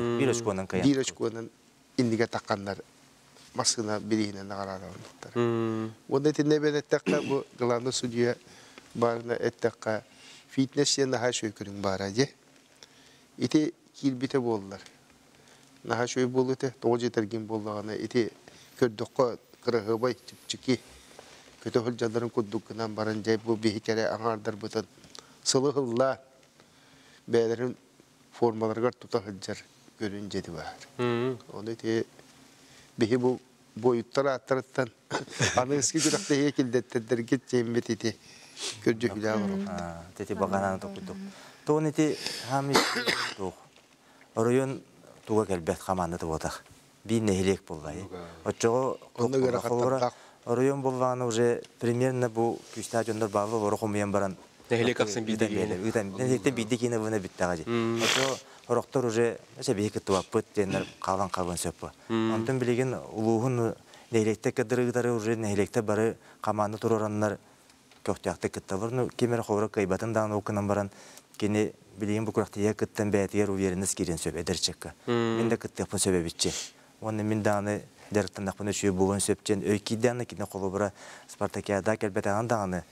Speaker 7: Бирочконан индиге таккандар масына биринен карадыптыр. Онда тенебен эттекка бу главный судья барына эттекка фитнестен наха шөкөрүң бара же. Ити килбите болдылар. Наха шөй болуте, тоғы жетерген болдығаны ити көрдіққа қырығы чіпчіки көті хөл жандарын көддікінен барын жай бұл бейкері аңардар бұтын сылы ғылла бәлерін формаларға тұта ғылжар көрін жеді бар. Оны ити бейі бұл бойыттар аттырыттан аныңызки күріқті екілдеттендер кет жеймет ити көрді хүлі ағыру.
Speaker 6: Тети бағананы тоқыдық. Тоғын ити хамис тоқ. Оройон туға кәлбәт қаманды отақ. Бейін нәхелек болғай. Отчоғы қоққылға оройон болғаны уже примерно бұл күстажондар бағы орықымыен баран.
Speaker 1: Нәхелек ақсын бейдекені.
Speaker 6: Нәхелектен бейдекені бұны бітті ағажы. Отчоғы орықтар уже бейкі туаппыт денер қалған сөпі. Онтын білеген ұлуғын нәхелекте кәдірігдары уже нәхелекте бары қаманды тұр көктяқты кіттавыр. Кемер қоғыры қайбатын дағын оқынан баран кені білеген бұқырақтия кіттен бәйтігер уверініз керен сөп әдірчеккі. Мен де кіттіқпін сөп әбітчі. Оны мен дағыны дәріқтандақпын өші бұғын сөпчен өйкейдіғыны кені қолы бұра Спартакиада кәлбәтіған дағыны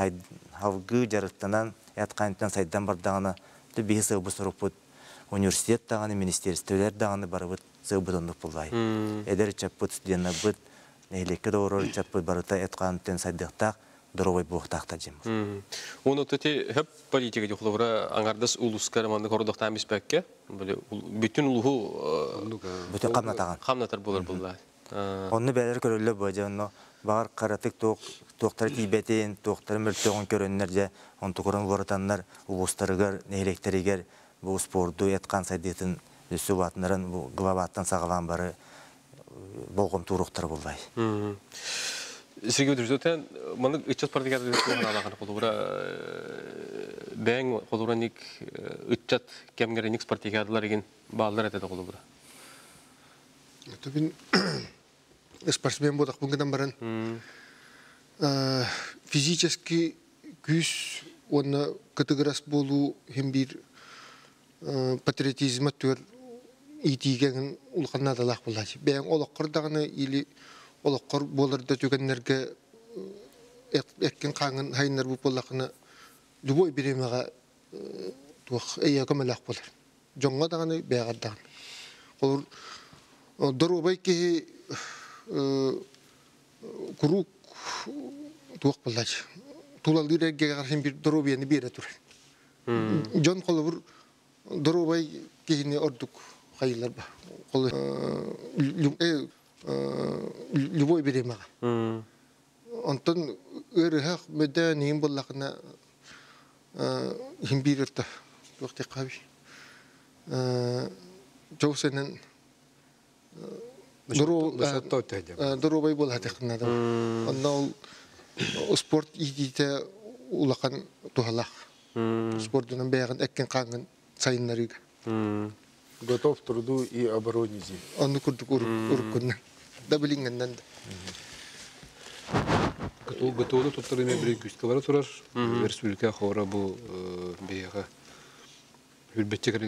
Speaker 6: хавғы жарықтанан әтқайынттан сайдан бардағыны бейі сығы бұсырып университет дағыны, министерстөлер дағыны бары бұд сығы бұдындық бұлдай. Әдір чаппыд студенті бұд, нәйлекі доғыры чаппыд барыта әтқайынттан сайдықтақ дұрой бұқтақта жем.
Speaker 1: Оны төте хөп политика жоқлығыра аңардас улускар манды кордоқта амиспәкке, бүтін улығы
Speaker 6: бүтін қамнатаған.
Speaker 1: Қамнатар болар бұлда.
Speaker 6: Оны бәлер көрілі бөже, оны бағар қаратық тоқтары тейбетен, тоқтары мүрттеғын көрінлерде, оны тұқырын ғоратанлар улустарығар, нәйлектерігер, бұл спорду етқан сайдетін үсі батынарын главаттан сағалан бары болғым тұруқтар бұлдай.
Speaker 1: Сергей Друзотен, маны ичас партияда көңіл алаған қолуыра бәң қолуыра ник ичат кемгері ник партиядалар еген бағалар әтеді қолуыра.
Speaker 8: Түбін спортсмен болдық бұңғыдан баран. Физически күз, оны категорияс болу hem bir patriotizma tör итиген улқанадалақ болады. Бәң олыққырдағыны или олыққыр болырда төгенлерге әккен қаңын хайынлар бұл болақыны любой беремеға әйекімелақ болыр. Жоңға дағыны бәғардағын. Олар дұрубай кеге күрук туық болады. Тулалыр әгге қаршын бір дұрубияны бере тұрыр. Жон қолы бір дұрубай кегіне ордық қайылар ба. Любой беремеға. Онтан өріғақ мәдәнейін болақына химбирерті тоқты қаби. Жоусенен дұрубай болады қынады. Онна ол спорт идейті улақан туғалақ. Спортынан бәғін әккен қаңын сайынларыға.
Speaker 7: Готов к труду и обороне.
Speaker 8: Он курдук уркунна. Да билингеннен.
Speaker 2: Готовы туттарыме бир күстеләр турар. Республика хора бу бияга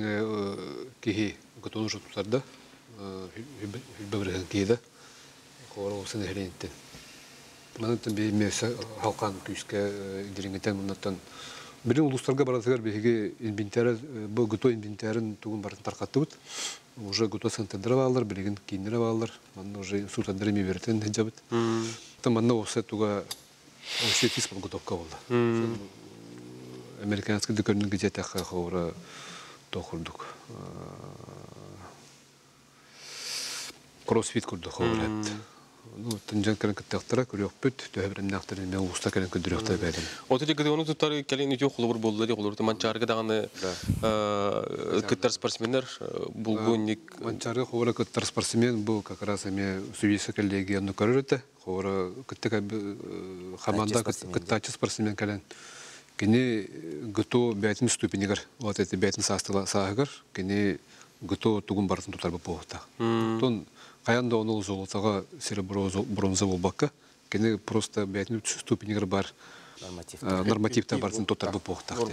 Speaker 2: хүлбәттекереңе кихи готовы туттарда. Хүлбәбрәгән киде. Хора усын херенте. Манытын беймесе халкан күскә диреңгетен моннан Билин улустарга баратыгар беге инвентарь бу гото инвентарьын тугун барын таркаттыбыт. Уже гото сантендер балдар, билеген киндер балдар. Манна уже сутандыр ми бертен хәҗәбит. Манна оса туга още тиз подготовка болду. Американский докөрнүн гезете хавра тохурдук. Кроссфит курдук хавра. Ну, тенжен керен кеттектера көрөкпүт, төбөрүн нактырын мен уста керен көдүрөктө бердим.
Speaker 1: Отуди гыды оны туттар келени жок холбор болду деп олорду манчарга даганы кыттар спортсмендер булгунник
Speaker 2: манчарга хора кыттар спортсмен бу как раз эме сувиса коллегияны көрөтө. Хора кыттыка команда кыттачы спортсмен келен. Кини гыто бәтин ступенигер, вот эти бәтин састыла сагыр, кини гыто тугун барын тутар бопта. Тон Каянда оны золотага серебро бронза болбакка, кені просто бәтін ступенигер бар нормативта барсын тотар бұл поқтақты.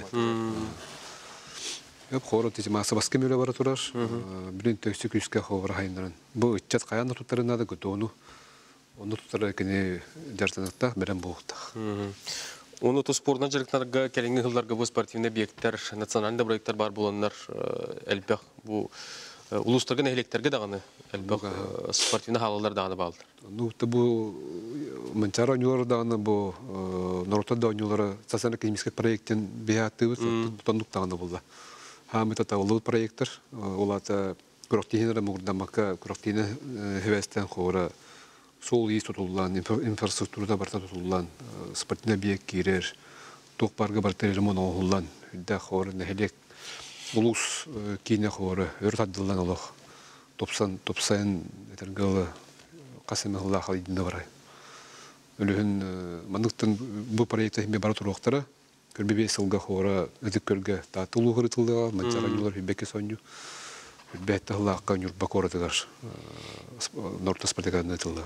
Speaker 2: Хора тezi маса басқа мөлі бара тұрар, білін төксі күшке ховар хайындырын. Бұл үтчат каянда тұттарын ады күті оны тұттары кені жартанықта бірін болықтақ.
Speaker 1: Оны то спортна жарықтарға кәліңгі ғылларға бұл спортивный объекттер, национальный проекттер бар боланlar әлбәқ бұл улустарга нәһелектерге даганы әлбәк спортивный халалар даганы балды.
Speaker 2: Ну бу манчара нюлар даганы бу норта дагынылары сасана клинический проекттен биятыбыз тонук даганы булды. Һәм это тавлы проекттер, улата курактинер мурдамакка курактине хевестен хора сол ис тутулган инфраструктурада барта тутулган спортивный объект кирер, ток парга барта ремонт олган, да хора нәһелек улус кине хоры өртадылдан олох топсан этергалы касымылла халидинде барай. Өлүһүн мандыктын бу проектте химге бара туруктары көрбебе сылга хоры эдиккөргө татылуу кырытылдыга мачаганылар беке сонju бетте халакка нюрба коратыгар норта спартакиаданы тылдыга.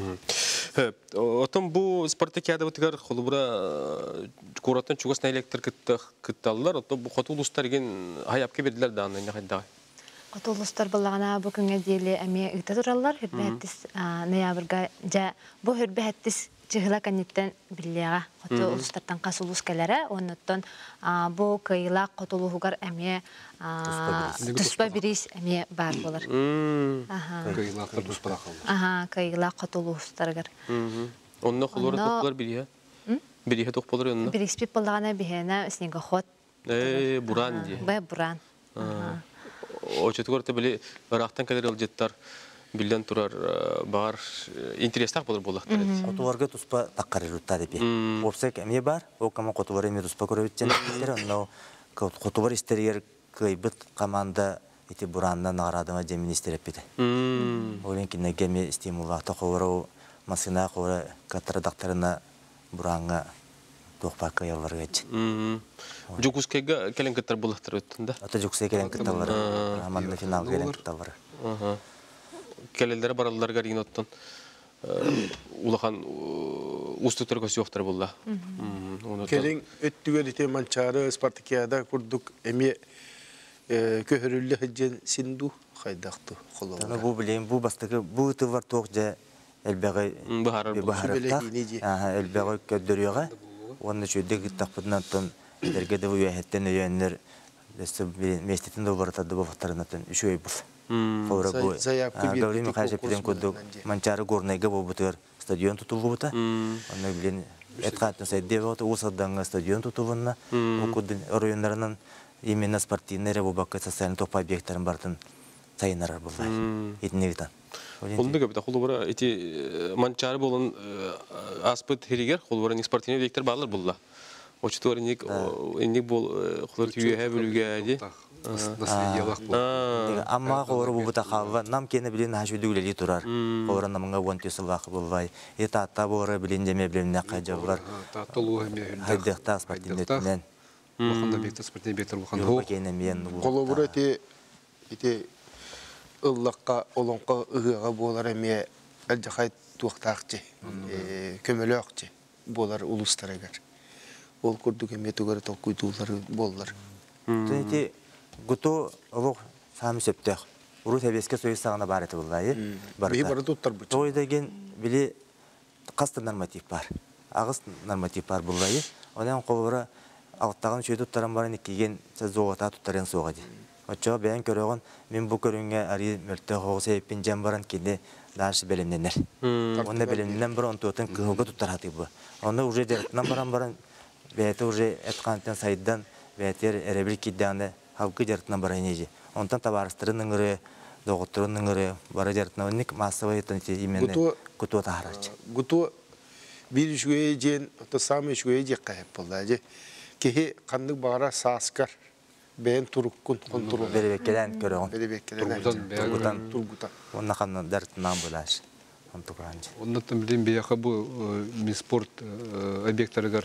Speaker 1: Отом бу спартакиада бутыгар холубра коратын чугас электр кытталлар, отом бу хотулустар ген хаяпке бердилер даны нахайда.
Speaker 5: Хотулустар баллагана бу күнгө деле эме ыта тураллар, хөрбәттис ноябрга жа бу хөрбәттис чыгыла канеттен биллега хотулустардан касулус келере, оннотон бу кыйла хотулугар эме туспа бирис эме бар болар.
Speaker 2: Кыйла туспа калды.
Speaker 5: Кыйла хотулустаргар.
Speaker 1: Онно холора топлар бирия. Бирия топлар онно.
Speaker 5: Бириспи баллагана бихена снегоход.
Speaker 1: Буран ди.
Speaker 5: Буран.
Speaker 1: Очетгорте биле барактан келер алжеттар. Билден турар бар интерестак болор болактар.
Speaker 6: Котуарга туспа таккарырутта деп. Опсек эме бар, о кама котуар эме туспа көрөтчен. Но котуар истерер кыйбыт команда эти бурандан нарадыма же министр эппите. Олен кинеге стимулга тохоро масына кора катрадактарына буранга тохпакка ялваргач.
Speaker 1: Жукускега келен кеттер болактар өттүндө.
Speaker 6: Ата жуксе келен кеттер. Аманда финал келен кеттер.
Speaker 1: Келелдері баралыларға дейін оттан улахан устутырға сүйоқтар болла.
Speaker 7: Келең өттігер ете манчары спартакиада күрдік әме көхірілі хыджен синду қайдақты қолуға.
Speaker 6: Бұл білейін, бұл бастығы, бұл үті бар тоқ жа әлбәғай бахарықтақ, әлбәғай көддөріға, оны шөйдегі тақпыдынан тон әргеді бұл үйәхеттен үйәнлер местетін де баратады бұл фақтарынатын үші ой бұл. Гаврий Михайлович пиден коддук манчары горнайга болбутугар стадион тутулгу бута. Аны билен эткатны сайдде болот, усадданга стадион тутулгунна. Окудын райондарынан именно спортивный ребобакка социальный топ объекттарын бартын сайынарар буллар. Этнегитан.
Speaker 1: Онда габита холбара эти манчары болон аспыт херигер холбара спортивный объекттер барлар булла. Очтор ник бол холор түйе бөлүгө ади.
Speaker 6: Amma qoru bu butaqava nam kene bilin hajuduleli turar. Qoru namanga wantesılaq bulvay. Etatta boru bilin deme bilinne qajavlar.
Speaker 2: Tatulu hem.
Speaker 6: Haydaqta sportinetnen.
Speaker 2: Ваханда бекте спортивный бектер вахан.
Speaker 7: Қолобур ете ыллаққа олонқа ыгыға болар эме әлжақай туақтақчы, көмөлөқчы болар улустарагар. Ол күрдік эме түгәрі толқуйтулар болар.
Speaker 6: Төнети гуто олық сами сөптеқ. Уру тәбеске сөйіз сағына бар еті болай.
Speaker 7: Бей бары тұттар бұчы.
Speaker 6: Той деген били касты норматив бар. Агыс норматив бар буллайы. Онан колбара алттаган чөйдө таран барын киген зоota туттарын согади. Очо бен көрөгөн мен бу көрүнгө ари мөлтө хогсе пинжан баран киде даш белемненер. Онда белемнен бир онтотун кылга туттараты бу. Онда уже дертнан баран бете уже эткантен сайдан бетер эребил кидданы халкы дертнан баран эже. Онтан табарыстырын ыңыры, доготторун ыңыры, бара дертнан ник массовый именно куту тахарч.
Speaker 7: Гуту bir şüye jen, to sami şüye je kayıp oldu. Kehi kandık bağıra saskar. Ben turukkun kontrol.
Speaker 6: Беребеккелен көрөгөн.
Speaker 7: Turgutan.
Speaker 6: Онна кандан дертнан булаш. Онтуканчы.
Speaker 2: Оннан билем бияка бу спорт объекттарыгар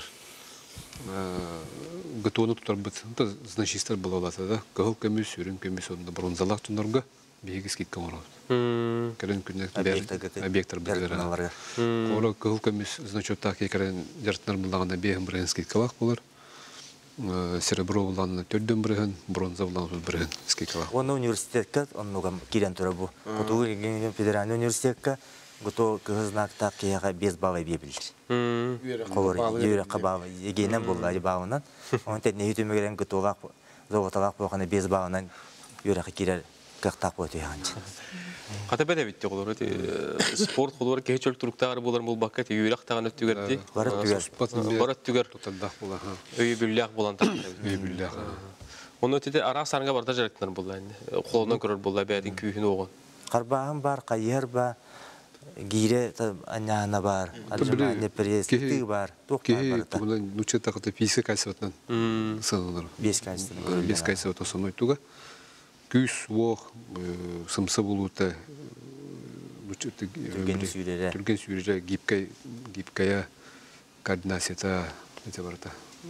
Speaker 2: готовы тутар бит. Это значительно было лата, да? Кыл көмүс, сүрүн көмүс онда бронзалак тунарга биги скидка бар. Керен күннек объекттар билдер. Кора кыл көмүс значит так керен жертнар булганда бегин бирен скидка бар булар. Серебро булганда 4дөн бирен, бронза булганда бирен скидка бар.
Speaker 6: Оны университетке оннуга кирен туру бу. Куту федеральный университетке гото кызнакта кияга без бала бебилдир. Колор юрэ кабава егенен буллай баунан. Онте не үтүмөгөрөн готолак зоготалак болгону без баунан юрэ кирер кактак бото янчы.
Speaker 1: Ката бете битти колор спорт колор кечөл туруктагар болар бул бакка юрак таган өттүгөрдү. Барат түгөр
Speaker 2: тутадак була.
Speaker 1: Өй бүллак болан та.
Speaker 2: Өй бүллак.
Speaker 1: Оны теде ара сарга барда жарыктар булла. Колондан көрөр булла бәдин күйүн огон.
Speaker 6: Карбаган бар, кайыр бар. Гире аняна бар, алжамане престы бар,
Speaker 2: токар бар. Ну че так это физика кайсыватнан. Саналар.
Speaker 6: Без кайсыват.
Speaker 2: Без кайсыват основной туга. Күс вох сымсы булута. Ну че ты түрген сүйрере гибкая координацията эте барата.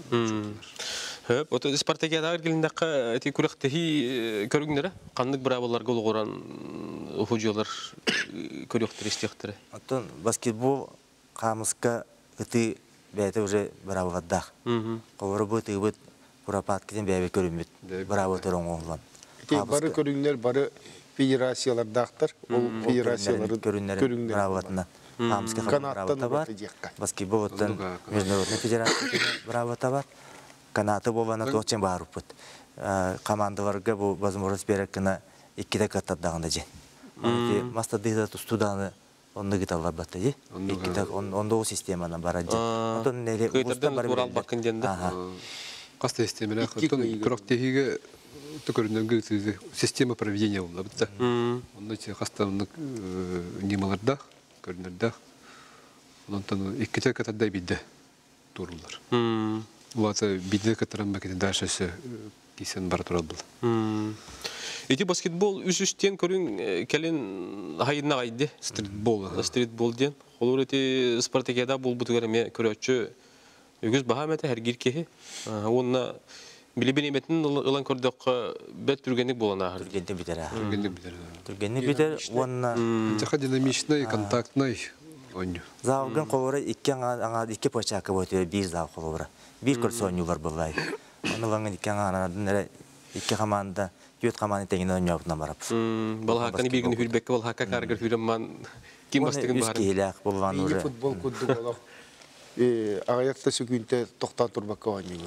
Speaker 1: Вот Спартакиадагар келиндакка эти күрөктеги көрүңнөр, кандык бравалар гол коран хужалар көрөктөр истектер.
Speaker 6: Антон баскетбол камыска эти бете уже бравадах. Колор бу тыбыт курапат киден бебе көрүмөт. Браво тороңгон.
Speaker 7: Бары көрүңнөр, бары федерациялардактыр. Ол федерацияларды
Speaker 6: көрүңнөр браватынан. Камыска бравата бар. Баскетболтан международный федерация бравата бар. Канаты болана тоочен баруппут. Командаларга бу возможность берекена 2 каттадагында же. Аны мастадыда тустуданы онды гиталар батты. 2 онда о системаны бар же. Онтон неге устан бар
Speaker 1: Урал бакынденде.
Speaker 2: Каста системалар күрөктеги төкөрүнөнгө система проведения болду. Онда че кастанык немаларда көрүнөрдө. Онтон 2 каттада бидде турулар. Улата бидде катаран бакетен дашасы кисен бар турал бул. Эти баскетбол үз-үстен көрүң келин хайына кайды. Стритбол ден. Олор эти Спартакиада бул бутугара ме көрөчү үгүз бахамете хергиркеги. Онна билибин эметин ылан көрдөккө бет түргендик болана ахыр.
Speaker 6: Түргендик битер. Онна
Speaker 2: жака динамичный, контактный.
Speaker 6: Залгын колора 2 почака өтө бир зал колора. Bir kursu oynuyorlar bulayı. Onu vangın iki anadın 2 komanda, 4 komanda tengine oynuyorlar barap.
Speaker 1: Bal hakkını bir gün hürbekke bal hakka kargır hüremman kim bastığın
Speaker 6: bahar. Üskilek bulan
Speaker 7: oraya. İyi futbol kudduk olaq. Ayakta sükünte toqtan turbakka oynuyor.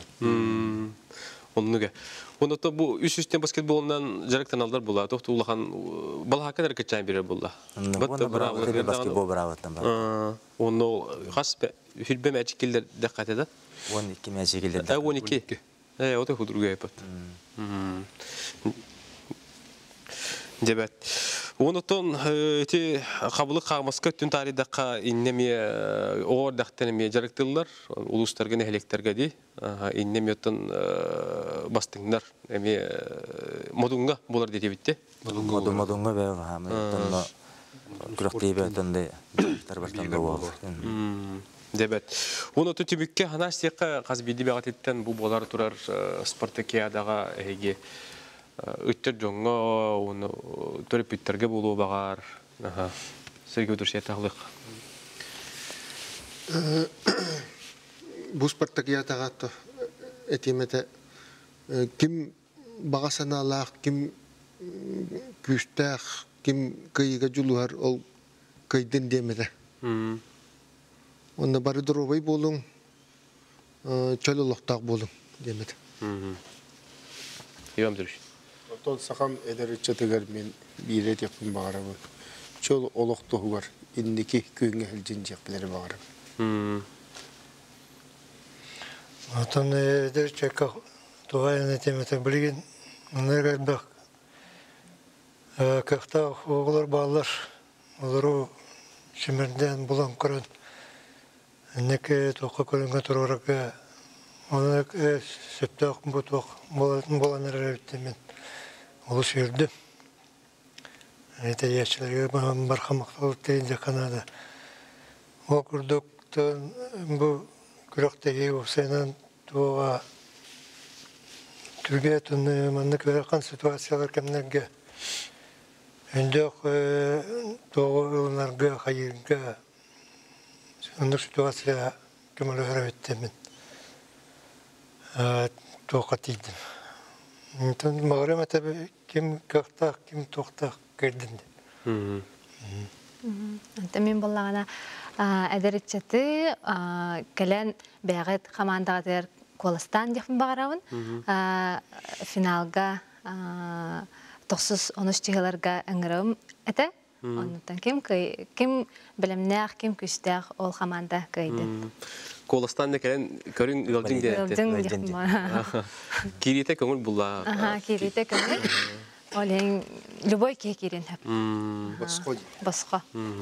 Speaker 1: Onnuga. Onu da bu üst-üstten basketbolundan jaraktan aldılar bular. Toqtu ulahan bal hakka da kaçan birer bular.
Speaker 6: Batta bravo basketbol bravo'dan var.
Speaker 1: Onu has hürbe mecikiller dikkat eder.
Speaker 6: 12 mecikiller.
Speaker 1: 12. O da hudurga yapat. Debet. Ondan ti qabılı qağmaska tün tarihdaqa innemi oğordaqtanemi jaraktılar. Uluslarga nehelekterge di. Innemiyotan bastınlar. Emi modunga bolar dedi bitti.
Speaker 6: Modunga be hamı. Kuraqtayı be tarbartanda oldu.
Speaker 1: Debet. Onu tütübükke hanasiyaka qazbidi bağatitten bu bolar turar Spartakiadaga ege ötür jonga onu törpütterge bulu bağar. Sergi durşya tağlık.
Speaker 7: Bu Spartakiadaga etimete kim bağasanalar, kim küstaq, kim kıyıga juluhar ol kıydın demede. Onda bari durovay bolun, çöl oloqtaq bolun demedi.
Speaker 1: Yom duruş.
Speaker 7: Tol sakam ederitçetiger men bir et yapın bağırabın. Çöl oloqtuğu var. İndiki köyüne helcin cekleri bağırabın.
Speaker 8: Atan ederitçeka tuğayan etemete bilgin. Onlara bak. Kakta oğullar bağlar. Onları şimdiden bulan kırın. Neke toqa kırınga turarak ona septak bu toq bulanlara bittim. Olus yürüdüm. Yaşlıları bana merhametli deyince Kanada. O kurduktan bu kürekteyi o senin tuğa Türkiye'nin manlık veren situasyalar kemlerge. Önce doğularga hayırga onur situasya kemalöre bittim. Toqatıydım. Então, mağarama tabi kim kakta, kim toqta girdindi.
Speaker 5: Min bollana ederitçeti gelen bäget komandadalar Kolastan diýip bagarabyn. Finalga 9-13 ýyllarga öňürüm ete. Ondan kim bilemnäk, kim küçtäk ol komanda gaydy.
Speaker 1: Kolastan ne keren körün ılcın diye. Kirite köngül bulla.
Speaker 5: Aha, kirite köngül. Olen любой кекерин hep. Басқа.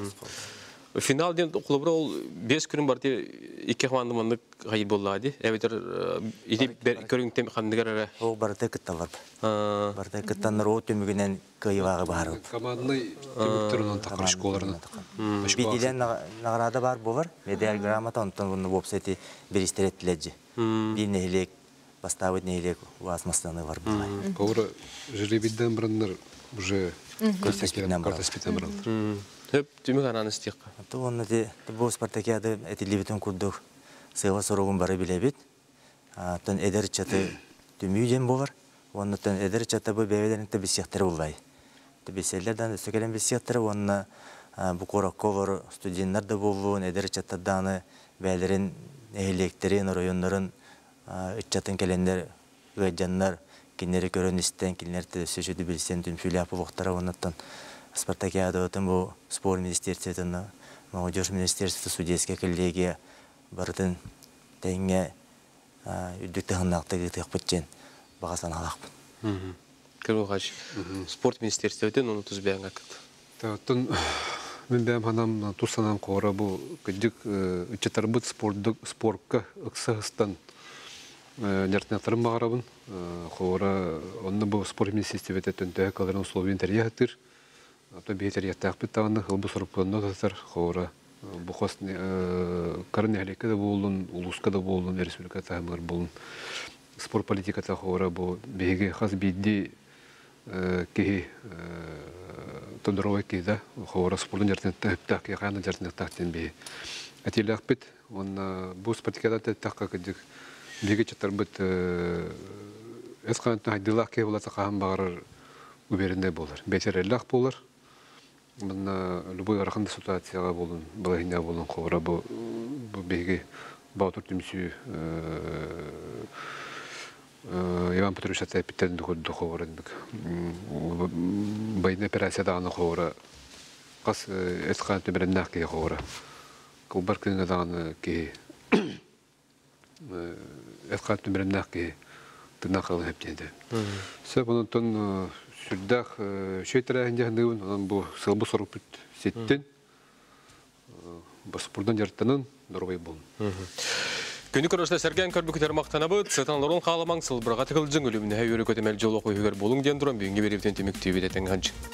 Speaker 1: Final diyen klubra ol 5 gün bardı iki komandamanlık hayır bolladı. Evet idip körün tem kandıgar.
Speaker 6: O barda kıttalar. Barda kıttanlar o tümügünen kıyıvağı bağırıb.
Speaker 2: Командный темиктеринен такыр школаларынан.
Speaker 6: Бидилен награда бар болар. Медаль грамота онтон буну вебсайты беристеретиледи. Бир нехилек поставить нехилек уазмастаны бар булай.
Speaker 2: Ora жеребиден бирандар уже картаспитен бирандар.
Speaker 1: Hep tümü kananı istiyor.
Speaker 6: То онны де бу спартакиада этилибитен курдук. Сыва сорогун бары билебит. Тон эдер чаты түмүйден болар. Онны тон эдер чаты бу бебелерин те бисяктары булбай. Беселерден сөкелен бисяктары онны бу коракковор студенттер да болуун эдер чаттарданы бәлерин эхлектерин райондорун иччатын келендер гыжаннар кинери көрөнүстен кинерте сөчүдү билсен түмсүлөп уктара оннан спартакиада өтөн бу спорт министрлигинен молодежь министрлигинен судейская коллегия бардын теңге үдүктө ханакты гытыкпытчен багасан алакпын.
Speaker 1: Кыргыгаш спорт министрлигинен onu tuz beyan akıt.
Speaker 2: Татын мен бәм ханам тусанам кора бу кыдык үчтәрбит спортка ыксыгыстан нертнәтәрем багарабын. Хора онны бу спорт министрлигинен төнтә калган условия интерьятыр. То бетер яттак биттаны хылбы сорпонно тасар хора бу хосны карнелеке дә булын, улуска да булын, республика тәмәр булын. Спорт политиката хора бу беге хас бидди ки тондровой кида хора спортын жертен так яқаны жертен тактен бе. Атилак бит он бу спортикада такка кидик беге чатар бит эскант найдылак ке була такам багыр уберинде болар. Бетереллак болар. Мен любой аракында ситуацияга болун, балайна болун хора бу беге баутур түмсү Иван Петрович Атайпиттен духовор эндик. Байна операцияда аны хора. Кас эскан төбереннак ке хора. Кубар кенде даны ке эскан төбереннак ке тынакыл хептеде. Сөп онтон сүрдах шөйтерәһендә хәндән бу сылбы сорып сеттен. Баспурдан жартанын дорбай бул.
Speaker 1: Күнү көрөштө серген көрбүктөр мактанабыт, сатанларын кааламаң сылбырга тыгылжың өлүмүнө өйрө көтөмөл жол окуйгөр болуң ден турам бүгүнкү бериптен түмүктүү бетен канчы.